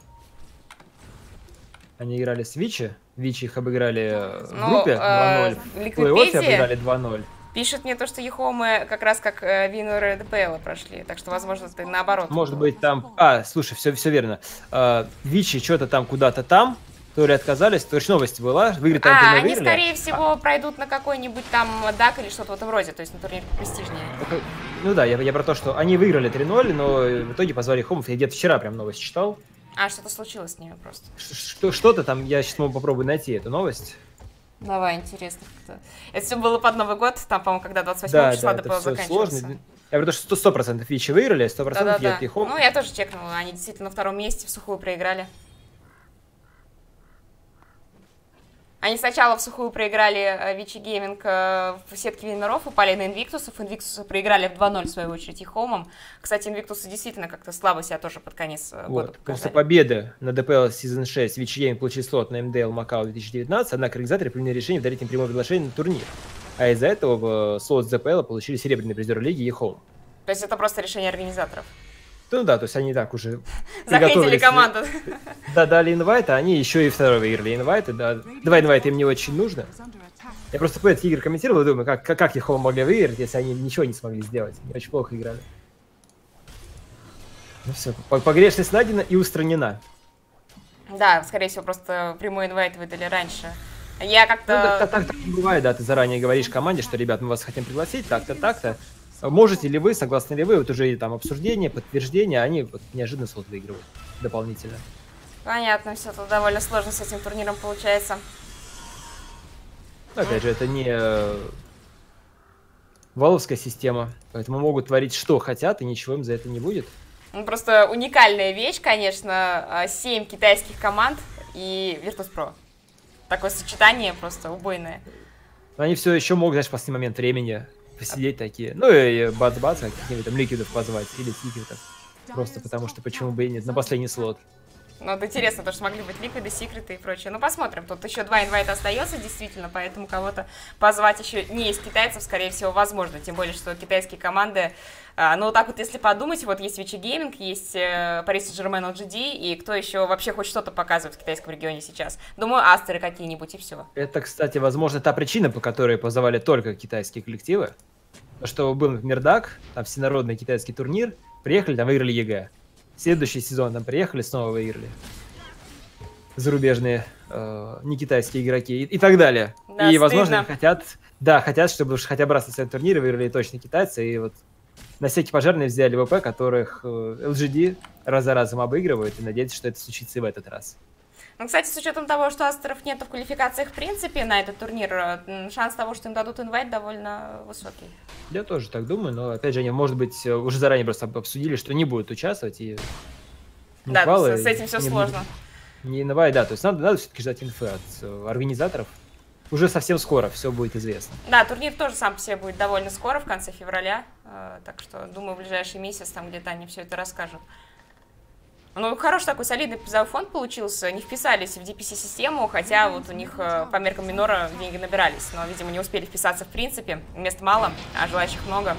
Они играли с Вичи, Вичи их обыграли в группе 2-0, в плей-оффе обыграли 2-0. Пишет мне то, что Ехомы как раз как виннеры ДПЛ прошли, так что, возможно, это наоборот. Может быть, там... слушай, все верно. Вичи что-то там куда-то там, то ли отказались, то ли новость была. Выиграть они, выиграли. Скорее всего, пройдут на какой-нибудь там дак или что-то в этом роде, то есть на турнир престижнее. Ну да, я про то, что они выиграли 3-0, но в итоге позвали Ехомов. Я где-то вчера прям новость читал. Что-то случилось с ними просто. Что-то там, я сейчас могу попробую найти эту новость. Давай, интересно. Это все было под Новый год, там, по-моему, когда 28 числа ДПЛ заканчивался. Сложно. Я говорю, что 100% Вичи выиграли, 100% нет Ехом. Ну, я тоже чекнула, они действительно на втором месте в сухую проиграли. Они сначала в сухую проиграли Вичи Гейминг в сетке винеров, упали на Инвиктусов. Инвиктусы проиграли в 2-0 в свою очередь Ехомом. Кстати, Инвиктусы действительно как-то слабо себя тоже под конец года показали. После победы на ДПЛ Season 6 Вичи Гейминг получил слот на МДЛ Макао 2019, однако организаторы приняли решение дать им прямое приглашение на турнир. А из-за этого слот с ДПЛ получили серебряный призер лиги Ехом. То есть это просто решение организаторов? Ну да, то есть они так уже захейтили команду. Да, дали инвайт, а они еще и второй выиграли инвайты. Да. 2 инвайта им не очень нужно. Я просто по этих игр комментировал и думаю, как Ехом могли выиграть, если они ничего не смогли сделать. Они очень плохо играли. Ну все, погрешность найдена и устранена. Да, скорее всего, просто прямой инвайт выдали раньше. Я как-то... Ну, так бывает, да, ты заранее говоришь команде, что, ребят, мы вас хотим пригласить, так-то, так-то. Можете ли вы, согласны ли вы, вот уже там обсуждение, подтверждение, они вот неожиданно слот выигрывают дополнительно. Понятно, все тут довольно сложно с этим турниром получается. Опять же, это не валовская система, поэтому могут творить что хотят, и ничего им за это не будет. Ну, просто уникальная вещь, конечно, 7 китайских команд и Virtus.pro. Такое сочетание просто убойное. Но они все еще могут, знаешь, в последний момент времени посидеть такие. Ну и бац-бац, каких-нибудь там ликвидов позвать или секретов. Просто потому что почему бы и нет, на последний слот. Ну, это интересно, потому что могли быть ликвиды, секреты и прочее. Ну, посмотрим. Тут еще 2 инвайта остается, действительно, поэтому кого-то позвать еще не из китайцев, скорее всего, возможно. Тем более, что китайские команды, ну, вот так вот, если подумать, вот есть Вичи Гейминг, есть Paris Saint-Germain LGD, и кто еще вообще хоть что-то показывает в китайском регионе сейчас? Думаю, астеры какие-нибудь, и все. Это, кстати, возможно, та причина, по которой позывали только китайские коллективы. Что был, например, ДАК, там всенародный китайский турнир, приехали, там выиграли ЕГЭ. Следующий сезон там приехали, снова выиграли. Зарубежные, не китайские игроки и так далее. Да, и, возможно, хотят, чтобы уж хотя бы раз на своем турнире выиграли точно китайцы, и вот на всякий пожарный взяли ВП, которых LGD раз за разом обыгрывают, и надеются, что это случится и в этот раз. Ну, кстати, с учетом того, что астеров нету в квалификациях в принципе на этот турнир, шанс того, что им дадут инвайт, довольно высокий. Я тоже так думаю, но опять же, они, может быть, уже заранее просто обсудили, что не будут участвовать, и да, с этим все сложно. Не инвайт, да, то есть надо все-таки ждать инфы от организаторов. Уже совсем скоро все будет известно. Да, турнир тоже сам по себе будет довольно скоро, в конце февраля, так что, думаю, в ближайший месяц там где-то они все это расскажут. Ну, хороший такой солидный призовой фонд получился, не вписались в DPC-систему, хотя вот у них по меркам минора деньги набирались, но, видимо, не успели вписаться в принципе, мест мало, а желающих много.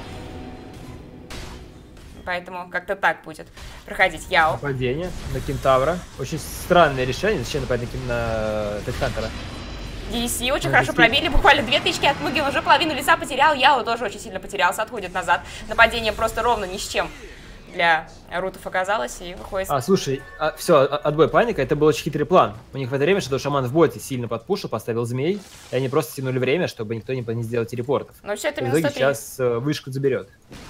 Поэтому как-то так будет проходить Яо. Нападение на Кентавра. Очень странное решение, зачем нападать на Тедхантера? DDC очень хорошо пробили, буквально 2 тычки от Муги, он уже половину лица потерял, Яо тоже очень сильно потерялся, отходит назад. Нападение просто ровно ни с чем для рутов оказалось и выходит. Слушай, все, отбой паника, это был очень хитрый план. У них в это время, что шаман в боте сильно подпушил, поставил змей, и они просто тянули время, чтобы никто не сделал телепортов. Но все это в итоге сейчас вышку заберет.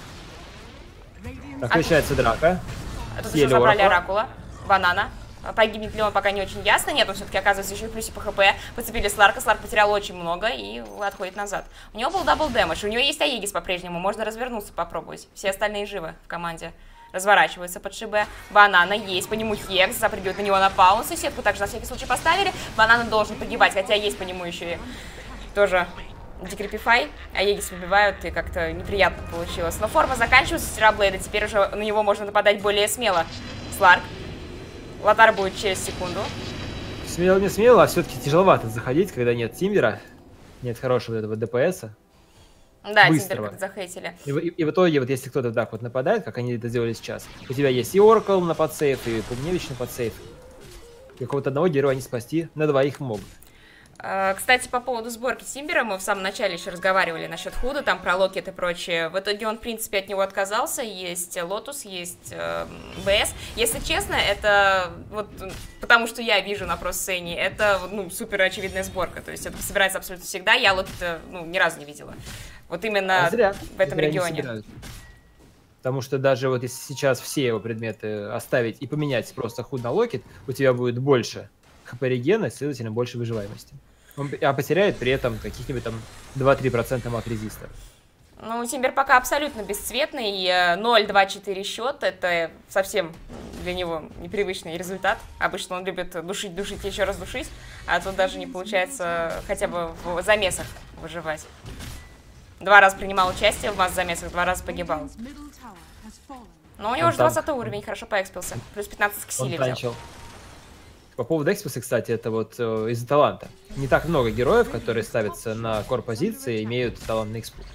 Так, начинается драка. Тут еще забрали Оракула, банана. Погибнет ли он, пока не очень ясно. Нет, он все-таки оказывается еще и в плюсе по хп. Подцепили Сларка, Сларк потерял очень много и отходит назад. У него был дабл дэмэдж, у него есть Аегис по-прежнему, можно развернуться, попробовать. Все остальные живы в команде. Разворачивается под ШБ. Банана есть, по нему Хекс, запрыгивает на него на паунс, и сетку также на всякий случай поставили. Банана должен погибать, хотя есть по нему еще и тоже декрепифай. Аегис выбивают, и как-то неприятно получилось. Но форма заканчивается Терраблейда, теперь уже на него можно нападать более смело. Сларк. Лотар будет через секунду. Смело не смело, а все-таки тяжеловато заходить, когда нет Тимбера, нет хорошего этого ДПС-а. Да, Тимбер как-то захейтили. И в итоге, вот если кто-то так вот нападает, как они это сделали сейчас, у тебя есть и Oracle на подсейф, и Пугневич на подсейф. Какого-то одного героя не спасти, на двоих могут. Кстати, по поводу сборки Тимбера, мы в самом начале еще разговаривали насчет Худа, там про Локет и прочее. В итоге он, в принципе, от него отказался. Есть Лотус, есть БС. Если честно, это вот потому что я вижу на про-сцене, это супер очевидная сборка. То есть это собирается абсолютно всегда. Я Локета ни разу не видела. Вот именно в этом регионе. Потому что даже вот если сейчас все его предметы оставить и поменять просто Худ на Локет, у тебя будет больше хп-регена, следовательно, больше выживаемости. А потеряет при этом каких-нибудь там 2-3% маг-резиста. Ну, Тимбер пока абсолютно бесцветный. 0-2-4 счет. Это совсем для него непривычный результат. Обычно он любит душить и еще раз душить. А тут даже не получается хотя бы в замесах выживать. 2 раза принимал участие в масс-замесах, 2 раза погибал. Но у него уже 20 уровень, хорошо поэкспился. Плюс 15 к силе взял. По поводу эксписа, кстати, это вот из-за таланта. Не так много героев, которые ставятся на кор-позиции, имеют талант на экспу.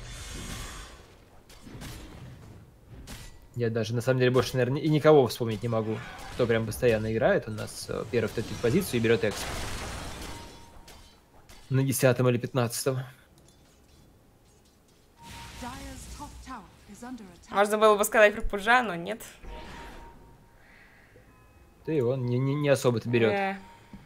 Я даже, на самом деле, больше, наверное, и никого вспомнить не могу, кто прям постоянно играет у нас первую, вторую позицию и берет эксп. На 10-м или 15-м. Можно было бы сказать про Пуджа, но нет. Да и он не особо-то берет.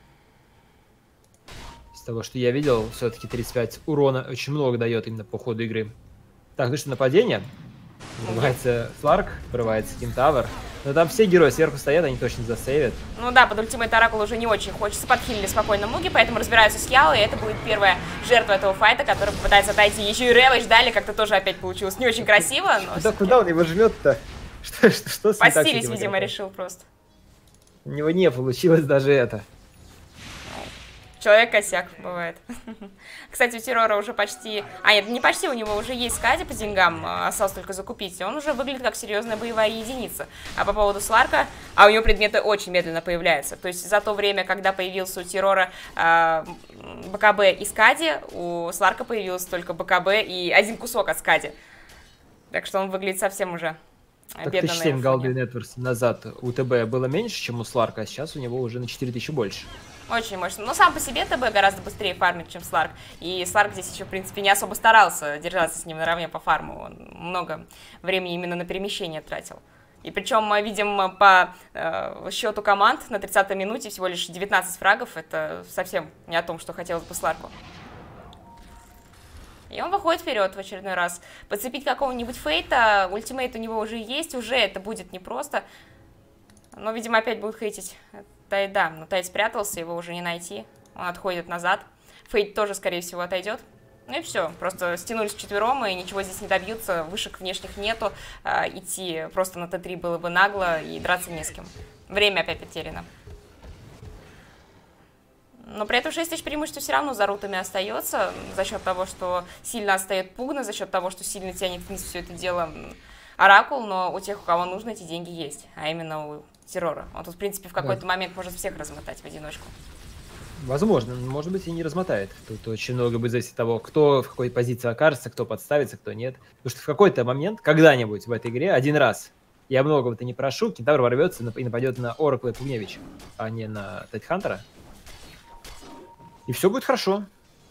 Из того, что я видел, все-таки 35 урона очень много дает именно по ходу игры. Так, ну что, нападение. Вырывается Сларк, вырывается Кентавр. Но там все герои сверху стоят, они точно засейвят. Ну да, под ультимейт Оракул уже не очень хочется. Подхилили спокойно Муги, поэтому разбираются с Яо, и это будет первая жертва этого файта, которая попытается отойти. Еще и Ревэч дали, как-то тоже опять получилось не очень красиво. Но куда он его жмет-то? Что с ним так? Постились, видимо, решил просто. У него не получилось даже это. Человек-косяк бывает. Кстати, у Террора уже почти... нет, не почти, у него уже есть скади по деньгам, осталось только закупить. И он уже выглядит как серьезная боевая единица. А по поводу Сларка... у него предметы очень медленно появляются. То есть за то время, когда появился у Террора БКБ и скади, у Сларка появилось только БКБ и один кусок от скади. Так что он выглядит совсем уже... Так 1007 Галды Networks назад у ТБ было меньше, чем у Сларка, а сейчас у него уже на 4000 больше. Очень мощно. Но сам по себе ТБ гораздо быстрее фармит, чем Сларк. И Сларк здесь еще, в принципе, не особо старался держаться с ним наравне по фарму. Он много времени именно на перемещение тратил. И причем мы видим по счету команд на 30-й минуте всего лишь 19 фрагов. Это совсем не о том, что хотелось бы Сларку. И он выходит вперед в очередной раз. Подцепить какого-нибудь Фейта, ультимейт у него уже есть, уже это будет непросто. Но, видимо, опять будут хейтить Тайда. Но Тайд спрятался, его уже не найти. Он отходит назад. Фейт тоже, скорее всего, отойдет. Ну и все, просто стянулись вчетвером, и ничего здесь не добьются, вышек внешних нету. Идти просто на Т3 было бы нагло, и драться не с кем. Время опять потеряно. Но при этом 6000 преимущества все равно за рутами остается, за счет того, что сильно отстает Пугна, за счет того, что сильно тянет вниз все это дело Оракул, но у тех, у кого нужно, эти деньги есть, а именно у Террора. Он тут, в принципе, в какой-то момент может всех размотать в одиночку. Возможно, может быть, и не размотает. Тут очень много будет зависеть от того, кто в какой позиции окажется, кто подставится, кто нет. Потому что в какой-то момент, когда-нибудь в этой игре, один раз, я многого-то не прошу, Кентавр ворвется и нападет на Оракла и Пугневич, а не на Тайтхантера. И все будет хорошо.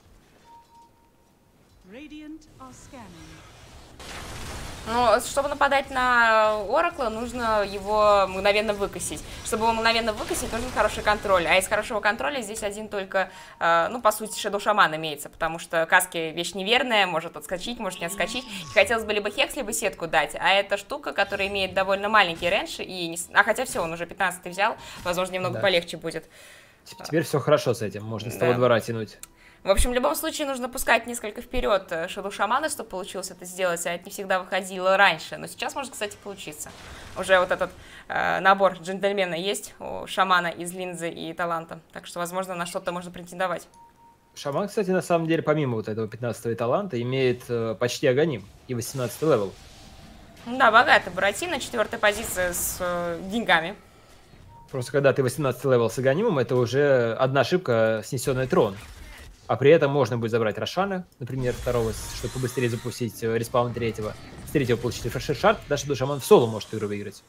Но чтобы нападать на Оракла, нужно его мгновенно выкосить. Чтобы его мгновенно выкосить, нужен хороший контроль. А из хорошего контроля здесь один только, ну, по сути, Shadow Shaman имеется. Потому что Каски вещь неверная, может отскочить, может не отскочить. И хотелось бы либо Хекс, либо сетку дать. А эта штука, которая имеет довольно маленький рейндж, и не... а хотя все, он уже 15-й взял, возможно, немного полегче будет. Теперь все хорошо с этим, можно с того двора тянуть. В общем, в любом случае нужно пускать несколько вперед Shadow Shaman, чтобы получилось это сделать, а это не всегда выходило раньше. Но сейчас может, кстати, получиться. Уже вот этот набор джентльмена есть у Шамана из Линзы и Таланта. Так что, возможно, на что-то можно претендовать. Шаман, кстати, на самом деле, помимо вот этого 15-го таланта, имеет почти Аганим и 18-й левел. Да, богатый Буратино, 4-я позиция с деньгами. Просто когда ты 18-й левел с Аганимом, это уже одна ошибка, снесенная трон. А при этом можно будет забрать Рошана, например, второго, чтобы побыстрее запустить респаун третьего. С третьего получить рефреш-шард, даже Shadow Shaman в соло может игру выиграть.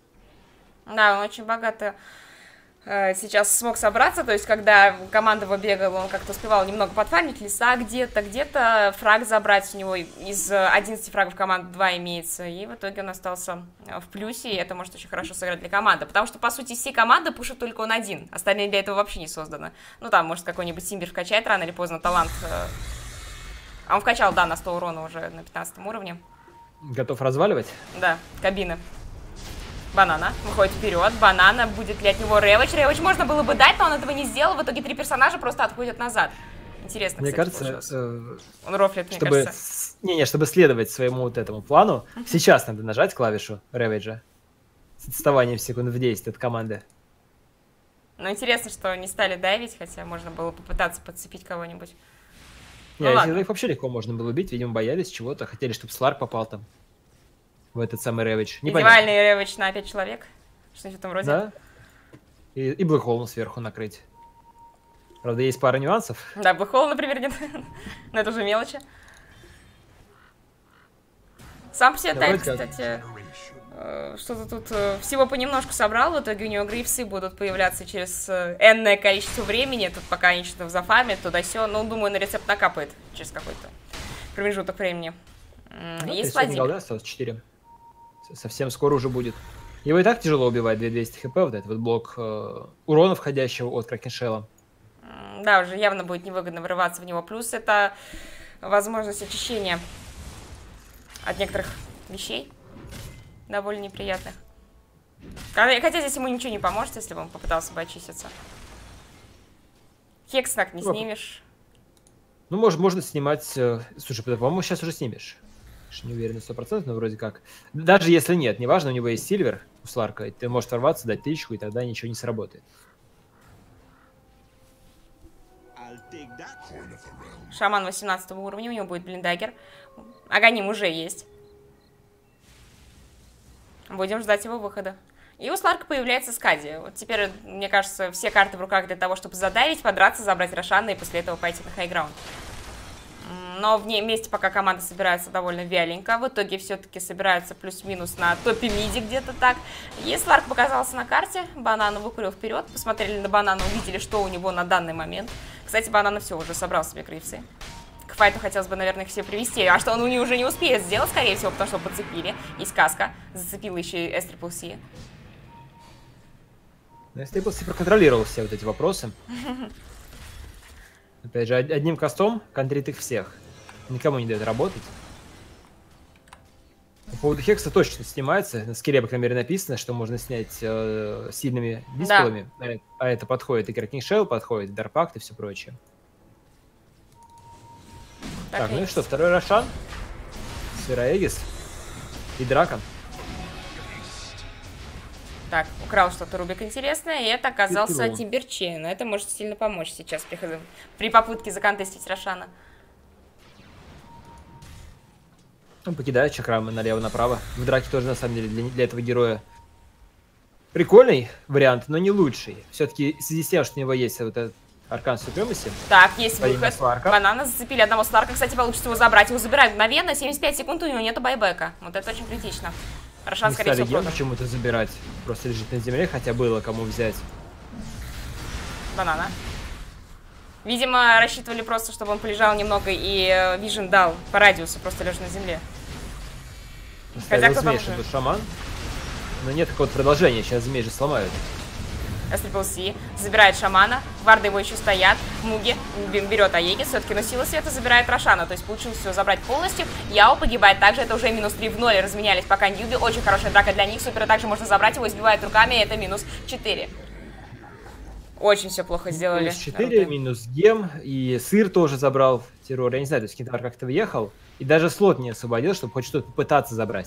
Да, он очень богато сейчас смог собраться, то есть когда команда его бегала, он как-то успевал немного подфармить леса где-то фраг забрать, у него из 11 фрагов команды 2 имеется, и в итоге он остался в плюсе, и это может очень хорошо сыграть для команды, потому что, по сути, все команды пушат только он один, остальные для этого вообще не созданы. Ну, там, может, какой-нибудь Симбир вкачает рано или поздно талант, а он вкачал, да, на 100 урона уже на 15 уровне. Готов разваливать? Да, кабины. Банана выходит вперед. Банана, будет ли от него ревоч? Ревоч можно было бы дать, но он этого не сделал. В итоге 3 персонажа просто отходят назад. Интересно, мне кстати, кажется, он рофлит, чтобы, мне кажется. Не, чтобы следовать своему вот этому плану, сейчас надо нажать клавишу реведжа с отставанием секунд в 10 от команды. Но интересно, что не стали давить, хотя можно было попытаться подцепить кого-нибудь. Ну, их вообще легко можно было убить, видимо, боялись чего-то, хотели, чтобы Сларк попал там. В этот самый реведж. Идеальный реведж на 5 человек. Что-нибудь в этом роде. Да. И Блэкхолм сверху накрыть. Правда, есть пара нюансов. Да, Блэкхолм, например, нет. Но это уже мелочи. Сам по себе Тайд, кстати, что-то тут всего понемножку собрал. В итоге у него грифсы будут появляться через энное количество времени. Тут пока они что-то зафармят, туда-сё. Но, думаю, на рецепт накапает через какой-то промежуток времени. Ну, есть Владимир. Осталось 4. Совсем скоро уже будет. Его и так тяжело убивать, 2200 хп, вот этот вот блок урона входящего от Кракеншелла. Да, уже явно будет невыгодно врываться в него. Плюс это возможность очищения от некоторых вещей, довольно неприятных. Хотя здесь ему ничего не поможет, если бы он попытался бы очиститься. Хекс так не снимешь. Ну, можно снимать... Слушай, по-моему, сейчас уже снимешь. Не уверен на 100%, но вроде как. Даже если нет, неважно, у него есть Сильвер, у Сларка, ты можешь ворваться, дать 1000, и тогда ничего не сработает. Шаман 18 уровня, у него будет блиндагер. Аганим уже есть. Будем ждать его выхода. И у Сларка появляется Скади. Вот теперь, мне кажется, все карты в руках для того, чтобы задавить, подраться, забрать Рошана и после этого пойти на хайграунд. Но вместе пока команда собирается довольно вяленько. В итоге все-таки собираются плюс-минус на топе миди где-то так. И Сларк показался на карте. Банана выкурил вперед. Посмотрели на Банана, увидели, что у него на данный момент. Кстати, Банана все, уже собрал себе грифсы. К файту хотелось бы, наверное, их все привести. А что он уже не успеет сделать, скорее всего, потому что подцепили. Есть Каска. Зацепила еще и SCCC. Но SCCC проконтролировал все вот эти вопросы. Опять же, одним костом контрит их всех. никому не дает работать. По поводу Хекса точно снимается. На скилле, по крайней мере, написано, что можно снять сильными диспелами. Да. А это подходит и Кракинг Шелл, подходит и Дарпакт и все прочее. Так, ну и что, второй Рошан, Сфера Эгис и Дракон. Так, украл что-то Рубик интересное, и это оказался Тимберчей. Но это может сильно помочь сейчас при попытке законтестить Рошана. Он покидает чакрамы налево-направо. В драке тоже, на самом деле, для этого героя прикольный вариант, но не лучший. Все-таки в связи с тем, что у него есть вот этот Аркан Supremacy. Так, есть выход. Банана зацепили одного Сларка. Кстати, получится его забрать. Его забирают мгновенно. 75 секунд, у него нету байбека. Вот это очень критично. Рошан, скорее всего, продан. Почему-то забирать. Просто лежит на земле, хотя было кому взять. Банана. Видимо, рассчитывали просто, чтобы он полежал немного и Вижен дал по радиусу, просто лежа на земле. Хотя кто-то шаман. Но нет какого-то продолжения. Сейчас змей же сломают. SCC забирает шамана, варды его еще стоят, Муги берет Аегис, все-таки, но сила света забирает Рошана, то есть получилось все забрать полностью. Яо погибает также, это уже минус 3 в 0, разменялись пока Ньюби, очень хорошая драка для них, Супера также можно забрать, его избивают руками, это минус 4. Очень все плохо сделали. Минус 4, минус гем, и сыр тоже забрал террор, я не знаю, то есть Кентавр как-то въехал, и даже слот не освободил, чтобы хоть что-то попытаться забрать.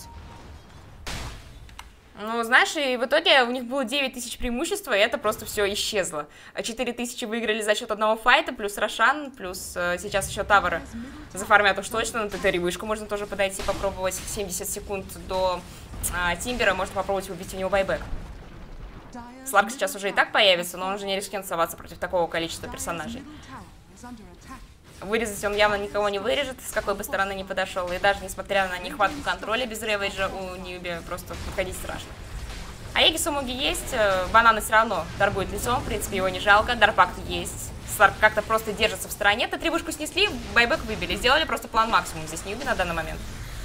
Ну, знаешь, и в итоге у них было 9000 преимущества, и это просто все исчезло. 4000 выиграли за счет одного файта, плюс Рошан, плюс сейчас еще Тавры зафармят уж точно. На ТТ вышку можно тоже подойти, попробовать 70 секунд до Тимбера, можно попробовать убить у него байбек. Сларк сейчас уже и так появится, но он уже не рискнет соваться против такого количества персонажей. Вырезать он явно никого не вырежет, с какой бы стороны ни подошел. И даже несмотря на нехватку контроля без ревейджа, у Ньюби просто подходить страшно. А Эгис у Муги есть, Банана все равно торгует лицом, в принципе, его не жалко. Дарпакт есть. Сларк как-то просто держится в стороне. Т3 вышку снесли, байбек выбили. Сделали просто план максимум здесь Ньюби на данный момент.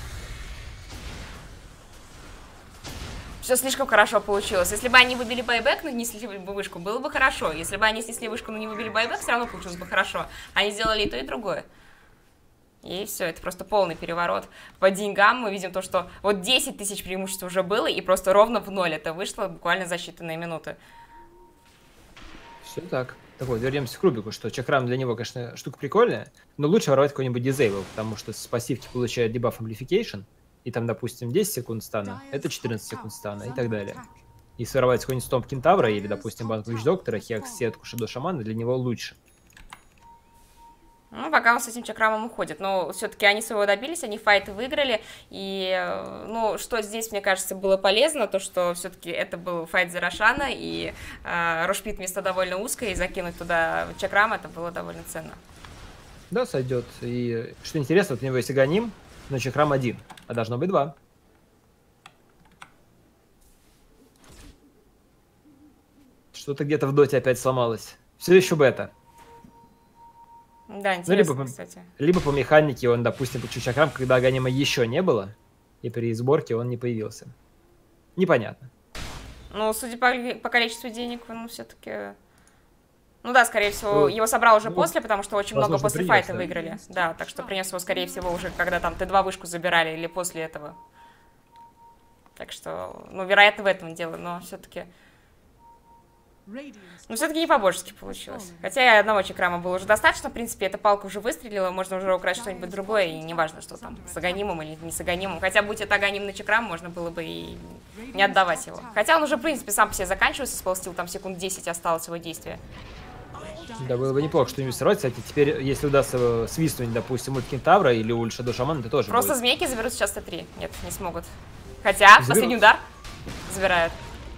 Все слишком хорошо получилось. Если бы они выбили байбек, но не снесли бы вышку, было бы хорошо. Если бы они снесли вышку, но не выбили байбек, все равно получилось бы хорошо. Они сделали и то, и другое. И все, это просто полный переворот. По деньгам мы видим то, что вот 10 тысяч преимуществ уже было, и просто ровно в ноль это вышло буквально за считанные минуты. Все так. Так вот, вернемся к Рубику, что чакрам для него, конечно, штука прикольная, но лучше воровать какой-нибудь дизейбл, потому что с пассивки получает дебаф amplification, и там, допустим, 10 секунд стана, это 14 секунд стана и так далее. И своровать какой-нибудь стомп Кентавра или, допустим, банк Вич Доктора, Хекс, сетку, Шадо Шамана для него лучше. Ну, пока он с этим чакрамом уходит. Но все-таки они своего добились, они файты выиграли. И, ну, что здесь, мне кажется, было полезно, то, что все-таки это был файт за Рошана, и Рошпит место довольно узкое, и закинуть туда чакрам, это было довольно ценно. Да, сойдет. И что интересно, вот у него есть Аганим, но чакрам 1, а должно быть 2. Что-то где-то в доте опять сломалось. Все еще бета. Да, интересно, ну, кстати. Либо по механике он, допустим, получил чакрам, когда Аганима еще не было, и при сборке он не появился. Непонятно. Ну, судя по количеству денег, он все-таки... Ну да, скорее всего, его собрал уже после, потому что очень много после файта выиграли. Да, так что принес его, скорее всего, уже когда там Т2 вышку забирали или после этого. Так что, ну, вероятно, в этом дело, но все-таки... Ну, все-таки не по-божески получилось. Хотя и одного чакрама было уже достаточно. В принципе, эта палка уже выстрелила. Можно уже украсть что-нибудь другое. И неважно, что там, с Аганимом или не с Аганимом. Хотя, будь это Аганим на чакрам, можно было бы и не отдавать его. Хотя он уже, в принципе, сам по себе заканчивается. Сполстил, там секунд 10 осталось его действия. Да, было бы неплохо что-нибудь сорвать. Кстати, теперь, если удастся свистнуть, допустим, ульт Кентавра или ульт Шадо Шамана, это тоже просто будет. Змейки заберут сейчас Т3. Нет, не смогут. Хотя, последний удар забирают.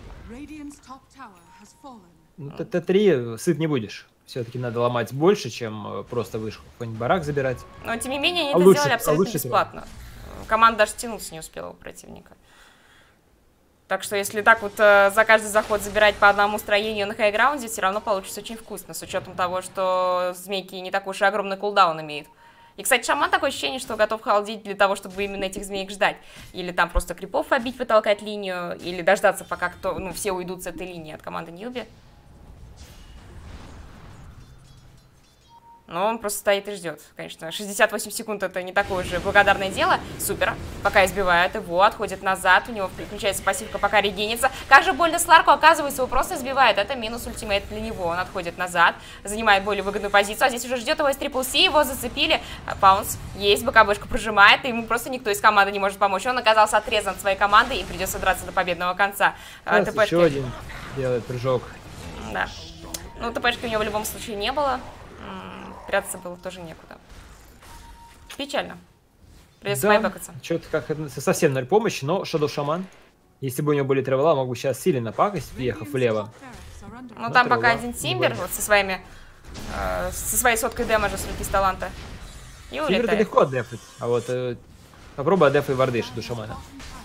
Ну, Т3 сыт не будешь. Все-таки надо ломать больше, чем просто вышку. Какой-нибудь барак забирать. Но, тем не менее, они это сделали абсолютно бесплатно. Команда даже тянуться не успела у противника. Так что, если так вот за каждый заход забирать по одному строению на хайграунде, все равно получится очень вкусно, с учетом того, что Змейки не такой уж и огромный кулдаун имеет. И, кстати, Шаман такое ощущение, что готов халдить для того, чтобы именно этих змеек ждать. Или там просто крипов побить, потолкать линию, или дождаться, пока все уйдут с этой линии от команды Ньюби. Но он просто стоит и ждет, конечно. 68 секунд это не такое уже благодарное дело. Супер. Пока избивают его, отходит назад. У него включается пассивка, пока регенится. Как же больно Сларку, оказывается, его просто избивает. Это минус ультимейт для него. Он отходит назад, занимает более выгодную позицию. А здесь уже ждет его из Triple C, его зацепили. Паунс есть, БКБшка прожимает, и ему просто никто из команды не может помочь. Он оказался отрезан от своей команды, и придется драться до победного конца. Еще один делает прыжок. Да. Ну, ТПшки у него в любом случае не было. Прятаться было тоже некуда. Печально. Придется байбекаться. Что-то как совсем ноль помощи, но Shadow Shaman, если бы у него были тревела, мог бы сейчас сильно напакость, приехав влево. Ну, там пока один Тимбер вот со своей соткой дэмэджа с руки с таланта. И улетает. Тимбер-то легко отдефать, а вот попробуй отдефай варды Shadow Shaman.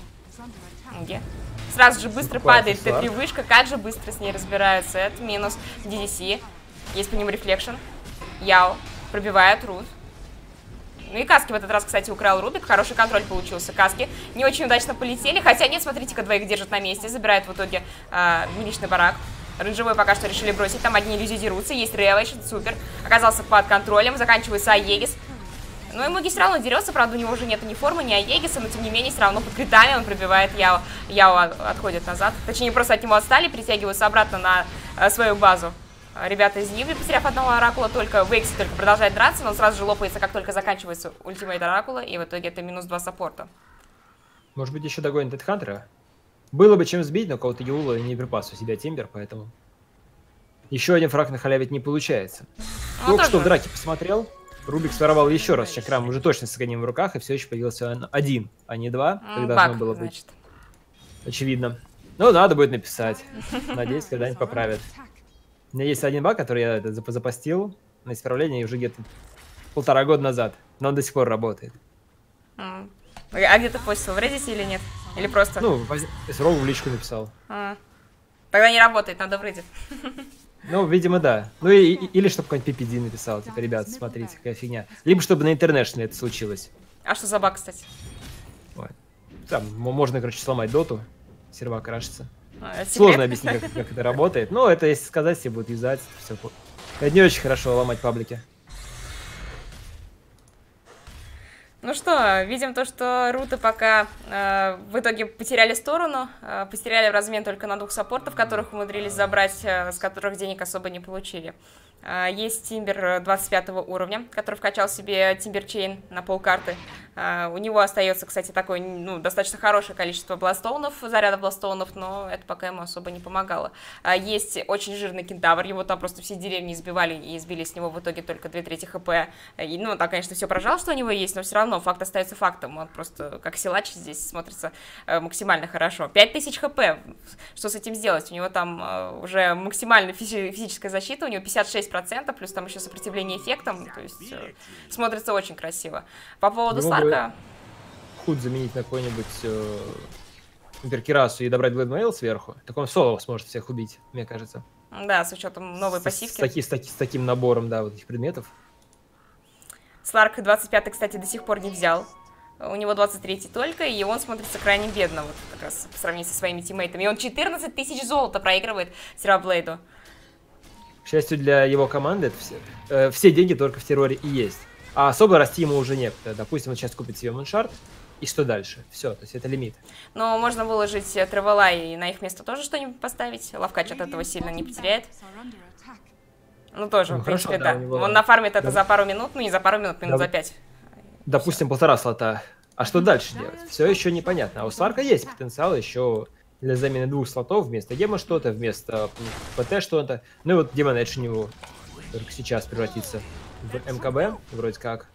Где? Сразу же быстро падает Т3 вышка, как же быстро с ней разбираются. Это минус DDC. Есть по нему рефлекшн. Яо пробивает Рут. Ну и Каски в этот раз, кстати, украл Рубик. Хороший контроль получился. Каски не очень удачно полетели. Хотя нет, смотрите-ка, двоих держат на месте. Забирает в итоге миличный барак. Рыжевой пока что решили бросить. Там одни иллюзии дерутся. Есть Ревэйш, супер. Оказался под контролем. Заканчивается Аегис. Но и Муги все равно дерется. Правда, у него уже нету ни формы, ни Аегиса. Но тем не менее, все равно под критами он пробивает Яо. Яо отходит назад. Точнее, просто от него отстали. Притягиваются обратно на свою базу. Ребята из Нивли, потеряв одного Оракула, только Вейкси только продолжает драться, но он сразу же лопается, как только заканчивается ультимейт Оракула, и в итоге это минус 2 саппорта. Может быть, еще догонит Эдхантера? Было бы чем сбить, но у кого-то Юла не припас у себя Тимбер, поэтому... Еще один фраг на халяве не получается. Ну, только что в драке посмотрел, Рубик своровал еще раз Чакрам, уже точно с огнем в руках, и все еще появился один, а не два, как должно было быть. Очевидно. Ну, надо будет написать. Надеюсь, когда-нибудь поправят. У меня есть один баг, который я запостил на исправление уже где-то 1,5 года назад, но он до сих пор работает. А где ты постил, в Reddit или нет? Или просто? Ну, Рогу в личку написал. Тогда не работает, надо в Reddit. Ну, видимо, да. Ну, или чтобы какой-нибудь PPD написал, типа, ребята, смотрите, какая фигня. Либо чтобы на International это случилось. А что за баг, кстати? Ой. Там можно, короче, сломать доту, сервак крашится. Сложно объяснить, как это работает. Но это, если сказать, все будут юзать. Все. Это не очень хорошо ломать паблики. Ну что, видим то, что Руты пока в итоге потеряли сторону. Потеряли в размен только на 2 саппортов, которых умудрились забрать, с которых денег особо не получили. Есть Тимбер 25 уровня, который вкачал себе Тимбер Чейн на полкарты. У него остается, кстати, такое, ну, достаточно хорошее количество бластоунов, зарядов бластоунов, но это пока ему особо не помогало. Есть очень жирный кентавр, его там просто все деревни избивали и сбили с него в итоге только 2/3 хп. И, ну, так, конечно, все прожал, что у него есть, но все равно факт остается фактом. Он просто как силач здесь смотрится максимально хорошо. 5000 хп, что с этим сделать? У него там уже максимально физическая защита, у него 56%, плюс там еще сопротивление эффектам, то есть смотрится очень красиво. По поводу Сларка... Худ заменить на какой-нибудь Кирасу и добрать Блэдмейл сверху, так он соло сможет всех убить, мне кажется. Да, с учетом новой пассивки. С таким набором, да, вот этих предметов. Сларк 25-й, кстати, до сих пор не взял. У него 23-й только, и он смотрится крайне бедно, вот как раз по сравнению со своими тиммейтами. И он 14 000 золота проигрывает Сераблейду. К счастью для его команды, это все деньги только в терроре и есть. А особо расти ему уже нет. Допустим, он сейчас купит себе Муншард, и что дальше? Все, то есть это лимит. Но можно выложить Тревела и на их место тоже что-нибудь поставить. Лавкач от этого сильно не потеряет. Ну тоже, ну, в принципе, да. Он нафармит это за пару минут, ну не за пару минут, минут за 5. Допустим, 1,5 слота. А что дальше делать? Все еще непонятно. А у Сларка есть потенциал еще для замены 2 слотов. Вместо Гема что-то, вместо ПТ что-то. Ну и вот Демон Эдж у него только сейчас превратится в МКБ, вроде как.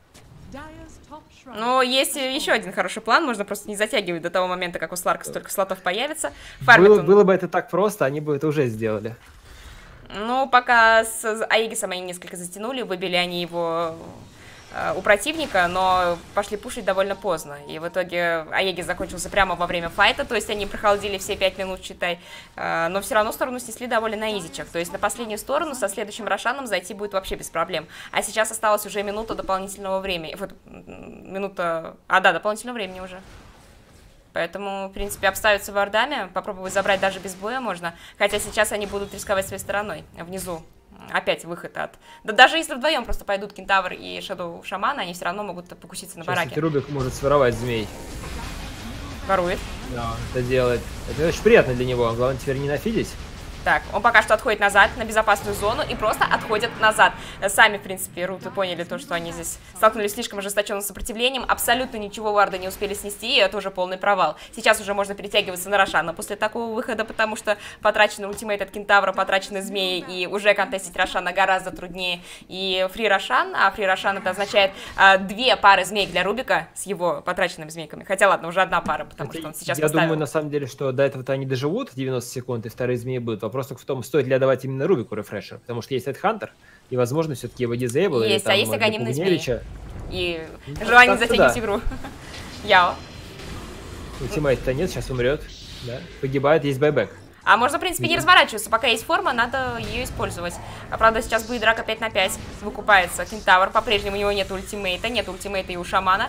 Но есть еще один хороший план, можно просто не затягивать до того момента, как у Сларка столько слотов появится. Было бы это так просто, они бы это уже сделали. Ну, пока с Аегисом они несколько затянули, выбили они его у противника, но пошли пушить довольно поздно. И в итоге Аегис закончился прямо во время файта, то есть они прохолодили все 5 минут, считай. Но все равно сторону снесли довольно на изичах. То есть на последнюю сторону со следующим Рошаном зайти будет вообще без проблем. А сейчас осталось уже минута дополнительного времени. Вот, минута... да, дополнительного времени уже. Поэтому, в принципе, обставиться вардами, попробовать забрать даже без боя можно. Хотя сейчас они будут рисковать своей стороной. Внизу Опять выход от... Да даже если вдвоем просто пойдут Кентавр и Шадоу Шаман, они все равно могут покуситься на бараке. Рубик может своровать змей. Ворует. Да, это делает. Это очень приятно для него. Главное теперь не нафидить. Так, он пока что отходит назад на безопасную зону и просто отходит назад. Сами, в принципе, руты поняли то, что они здесь столкнулись с слишком ожесточенным сопротивлением. Абсолютно ничего варда не успели снести, и это уже полный провал. Сейчас уже можно перетягиваться на Рошана после такого выхода, потому что потраченный ультимейт от Кентавра, потраченный змеи, и уже контестить Рошана гораздо труднее. И фри Рошан, а фри Рошан это означает 2 пары змей для Рубика с его потраченными змейками. Хотя ладно, уже 1 пара, потому что он сейчас поставил. Я думаю, на самом деле, что до этого-то они доживут 90 секунд, и вторые змеи будут. Вопрос только в том, стоит ли отдавать именно Рубику рефрешер, потому что есть Эдхантер, и, возможно, все-таки его дизейбл. Есть, или, а есть анонимный змей. И ну, желание затянуть игру. Яо. Ультимейта нет, сейчас умрет. Да. Погибает, есть байбек. А можно, в принципе, не разворачиваться. Пока есть форма, надо ее использовать. А правда, сейчас будет драка 5 на 5. Выкупается Кентавр. По-прежнему у него нет ультимейта и у Шамана.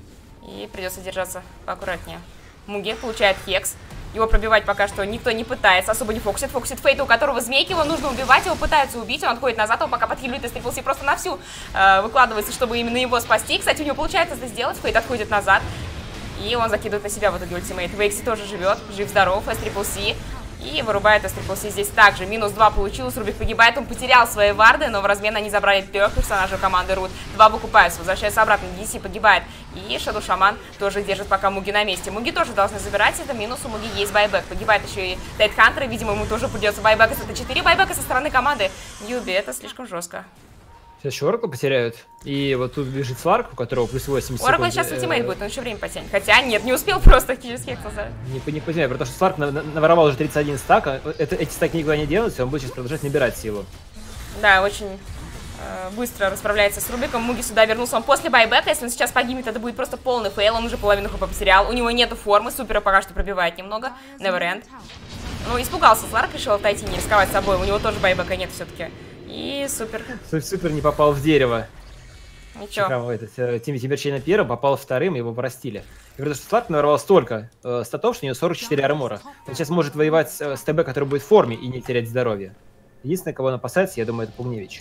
И придется держаться поаккуратнее. Муги получает хекс. Его пробивать пока что никто не пытается, особо не фокусит. Фокусит Фейта, у которого змейки, его нужно убивать, его пытаются убить, он отходит назад, он пока подхилит и стриплси просто на всю выкладывается, чтобы именно его спасти. Кстати, у него получается это сделать, Фейт отходит назад, и он закидывает на себя в итоге ультимейт. Вейкси тоже живет, жив-здоров, S-Triple-C. И вырубает S-Triple-C здесь также. -2 получилось, Рубик погибает, он потерял свои варды, но в размен они забрали 3 персонажей команды Рут. 2 выкупаются, возвращается обратно, DC погибает. И Шадоу Шаман тоже держит пока Муги на месте. Муги тоже должны забирать, это минус, у Муги есть байбек. Погибает еще и Тайтхантер, и, видимо, ему тоже придется байбек. Это 4 байбека со стороны команды Юби, это слишком жестко. Сейчас еще Оракла потеряют. И вот тут бежит Сларк, у которого плюс 80 секунд. Оракл сейчас ультимейт будет, он еще время потянет. Хотя нет, не успел просто через хекса. Не понимаю, потому что Сларк наворовал уже 31 стака. Эти стаки никуда не делаются, он будет сейчас продолжать набирать силу. Да, очень быстро расправляется с Рубиком. Муги сюда вернулся он после байбека. Если он сейчас погибнет, это будет просто полный фейл. Он уже половину хп потерял. У него нету формы, Супера пока что пробивает немного. Neverend. Ну, испугался Сларк, решил отойти, не рисковать собой. У него тоже байбека нет все-таки. И Супер. Супер не попал в дерево. Ничего. Тимберчей на первом, попал вторым, его простили. И потому что Сларк наворовал столько статов, что у него 44 армора. Он сейчас может воевать с ТБ, который будет в форме, и не терять здоровье. Единственное, кого он опасается, я думаю, это Пугневич.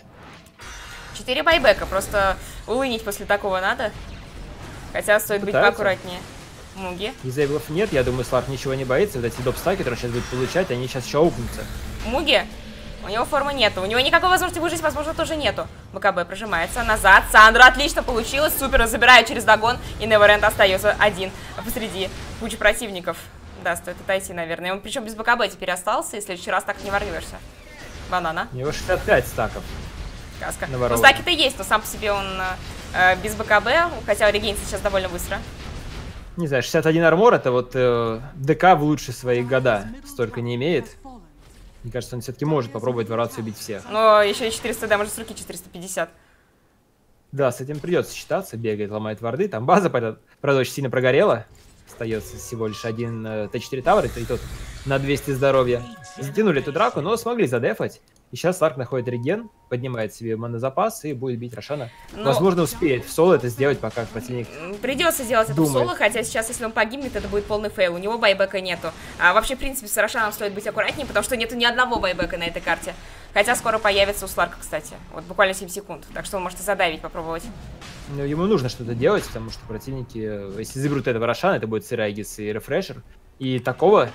4 байбека, просто улынить после такого надо. Хотя стоит быть поаккуратнее. Муги. Дизейблов нет, я думаю, Сларк ничего не боится. Вот эти доп-стаки, которые сейчас будет получать, они сейчас еще аукнутся. Муги? У него формы нету, у него никакой возможности выжить, возможно, тоже нету. БКБ прожимается назад, Сандра отлично получилось, Супер забирает через догон, и Неверенд остается один посреди кучи противников. Да, стоит отойти, наверное. Он причем без БКБ теперь остался, и в следующий раз так не ворвешься. Банана. У него 65 стаков. Сказка. Ну, стаки-то есть, но сам по себе он без БКБ, хотя регенится сейчас довольно быстро. Не знаю, 61 армор, это вот ДК в лучшие свои года столько не имеет. Мне кажется, он все-таки может попробовать ворваться и убить всех. Но еще и 400 дамажа с руки, 450. Да, с этим придется считаться. Бегает, ломает варды. Там база, правда, очень сильно прогорела. Остается всего лишь один Т4 Тавр, и тот на 200 здоровья. Затянули эту драку, но смогли задефать. И сейчас Сларк находит реген, поднимает себе монозапас и будет бить Рошана. Возможно, успеет в соло это сделать, пока противник придется делать это в соло, хотя сейчас, если он погибнет, это будет полный фейл. У него байбека нету. А вообще, в принципе, с Рошаном стоит быть аккуратнее, потому что нету ни одного байбека на этой карте. Хотя скоро появится у Сларка, кстати. Вот буквально 7 секунд. Так что он может и задавить, попробовать. Ну, ему нужно что-то делать, потому что противники, если заберут этого Рошана, это будет Сирайгис и Рефрешер. И такого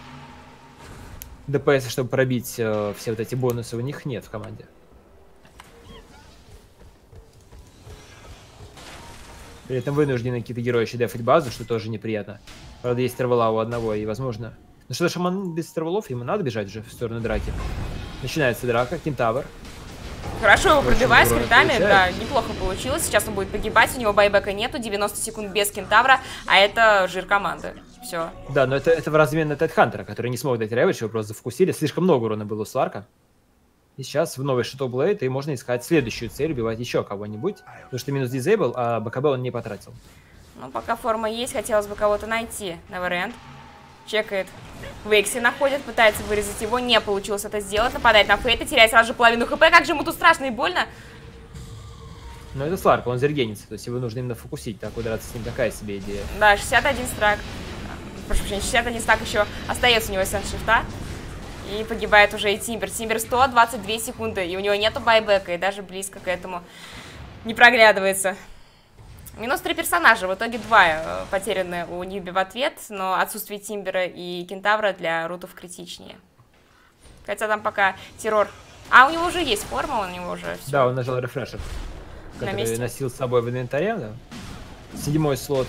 ДПС, чтобы пробить все вот эти бонусы, у них нет в команде. При этом вынуждены какие-то герои еще дефать базу, что тоже неприятно. Правда, есть тервала у одного, и возможно... Ну что, Шаман без тервалов, ему надо бежать уже в сторону драки. Начинается драка, Кентавр. Хорошо его пробивает с критами, да, неплохо получилось. Сейчас он будет погибать, у него байбека нету, 90 секунд без Кентавра, а это жир команды. Все. Да, но это в размен на Тайтхантера, который не смог дать ревидж, его просто зафокусили. Слишком много урона было у Сларка. И сейчас в новый Shadow Blade, и можно искать следующую цель, убивать еще кого-нибудь. Потому что минус дизейбл, а БКБ он не потратил. Ну, пока форма есть, хотелось бы кого-то найти. Neverend. Чекает. Вейкси находит, пытается вырезать его, не получилось это сделать. Нападает на Фейта, теряет сразу же половину хп. Как же ему тут страшно и больно. Но это Сларк, он зарегенится, то есть его нужно именно фокусить. Так драться с ним такая себе идея. Да, 61 страйк. Прошу прощения, 61 стак еще остается у него эссенс шифта. И погибает уже и Тимбер. Тимбер 122 секунды, и у него нету байбека, и даже близко к этому не проглядывается. Минус 3 персонажа, в итоге 2 потеряны у Ньюби в ответ, но отсутствие Тимбера и Кентавра для рутов критичнее. Хотя там пока террор... А, у него уже есть форма, у него уже все. Да, он нажал рефрешер, который носил с собой в инвентаре, да? 7-й слот.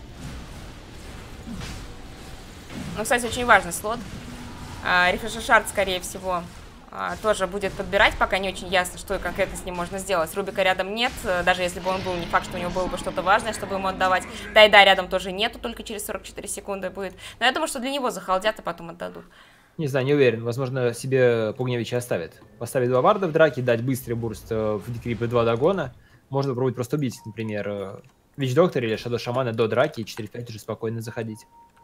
Ну, кстати, очень важный слот. Рефрешер шард, скорее всего, тоже будет подбирать, пока не очень ясно, что конкретно с ним можно сделать. Рубика рядом нет, даже если бы он был, не факт, что у него было бы что-то важное, чтобы ему отдавать. Тайда рядом тоже нету, только через 44 секунды будет. Но я думаю, что для него захалдят и потом отдадут. Не знаю, не уверен. Возможно, себе Пугневича оставит. Поставить 2 варда в драке, дать быстрый бурст в декрип и 2 догона. Можно попробовать просто убить, например, Вич Доктора или Шадо Шамана до драки и 4-5 уже спокойно заходить.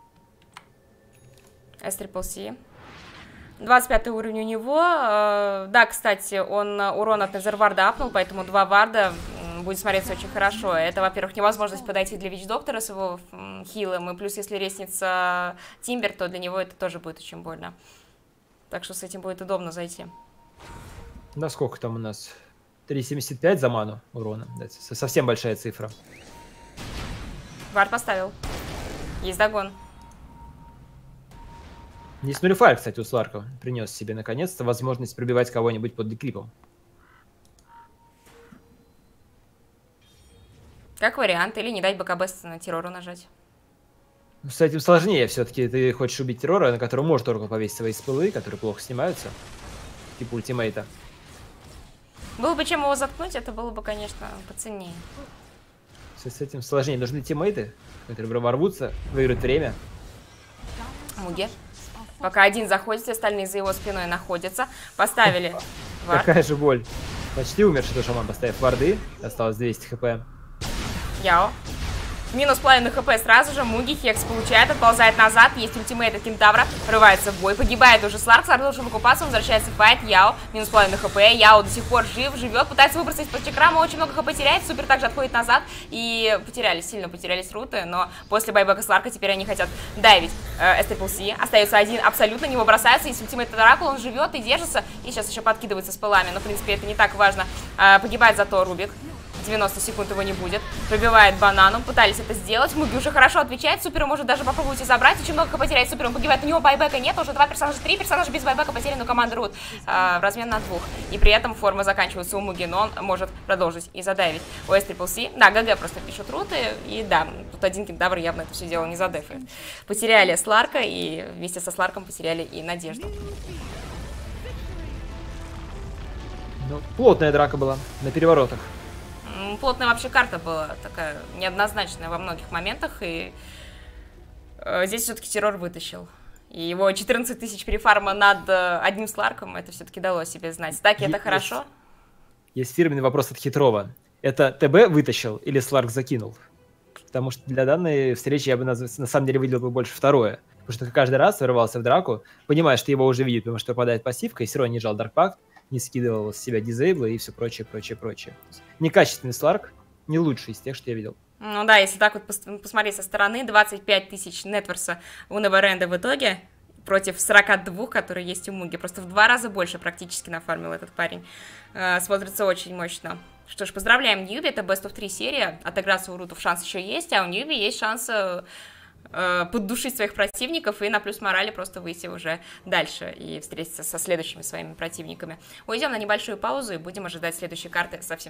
S-Triple-C. 25 уровень у него. Да, кстати, он урон от Незерварда апнул, поэтому 2 варда будет смотреться очень хорошо. Это, во-первых, невозможность подойти для Вич-доктора с его хилом, и плюс, если резнится Тимбер, то для него это тоже будет очень больно. Так что с этим будет удобно зайти. Да, сколько там у нас? 3,75 за ману урона. Да, совсем большая цифра. Вард поставил. Есть догон. Есть нулифайр, кстати, у Сларка. Принес себе наконец-то возможность пробивать кого-нибудь под декрипом. Как вариант, или не дать БКБ на террору нажать. С этим сложнее все-таки. Ты хочешь убить террора, на которого может только повесить свои спылы, которые плохо снимаются. Типа ультимейта. Было бы чем его заткнуть, это было бы, конечно, поценнее. С этим сложнее. Нужны тиммейты, которые ворвутся, выиграют время. Муги. Пока один заходит, остальные за его спиной находятся. Поставили вард. Какая же боль. Почти умер Шадо Шаман, поставив варды. Осталось 200 хп. Яо. Минус половину хп сразу же. Муги Хекс получает, отползает назад. Есть ультимейт от Кентавра. Врывается в бой. Погибает уже Сларк. Сларк должен выкупаться. Он возвращается в файт. Яо. Минус половину хп. Яо до сих пор жив, живет. Пытается выбраться из-под чекрама. Очень много хп теряет. Супер также отходит назад. И потерялись, сильно потерялись руты. Но после байбека Сларка теперь они хотят дайвить S-Triple-C. Остается один. Абсолютно него бросается. Есть ультимейт от Оракула. Он живет и держится. И сейчас еще подкидывается с пылами. Но, в принципе, это не так важно. Погибает зато Рубик. 90 секунд его не будет. Пробивает бананом. Пытались это сделать. Муги уже хорошо отвечает. Супер может даже попробовать и забрать. Очень много хп теряет. Супер он погибает. У него байбека нет. Уже 2 персонажа, 3 персонажа без байбека потеряны у команды Рут. В размен на 2. И при этом форма заканчивается у Муги. Но он может продолжить и задавить. У S-Triple-C. Да, ГГ просто пишут Руты. И да, тут один кентавр явно это все дело не задефает. Потеряли Сларка. И вместе со Сларком потеряли и Надежду. Ну, плотная драка была на переворотах. Плотная вообще карта была, такая неоднозначная во многих моментах, и здесь все-таки террор вытащил. И его 14 тысяч перефарма над одним Сларком, это все-таки дало о себе знать. Стаки это хорошо. Есть фирменный вопрос от Хитрова. Это ТБ вытащил или Сларк закинул? Потому что для данной встречи я бы на самом деле выделил бы больше второе. Потому что каждый раз вырывался в драку, понимая, что его уже видит, потому что попадает пассивка, и все равно не жал Dark Pact, не скидывал с себя дизейблы и все прочее, прочее, прочее. Некачественный Сларк, не лучший из тех, что я видел. Ну да, если так вот посмотреть со стороны, 25 тысяч нетверса у Неверенда в итоге против 42, которые есть у Муги. Просто в 2 раза больше практически нафармил этот парень. Смотрится очень мощно. Что ж, поздравляем Ньюби, это Best of 3 серия. Отыграться у Рутов шанс еще есть, а у Ньюби есть шанс поддушить своих противников и на плюс морали просто выйти уже дальше и встретиться со следующими своими противниками. Уйдем на небольшую паузу и будем ожидать следующей карты совсем.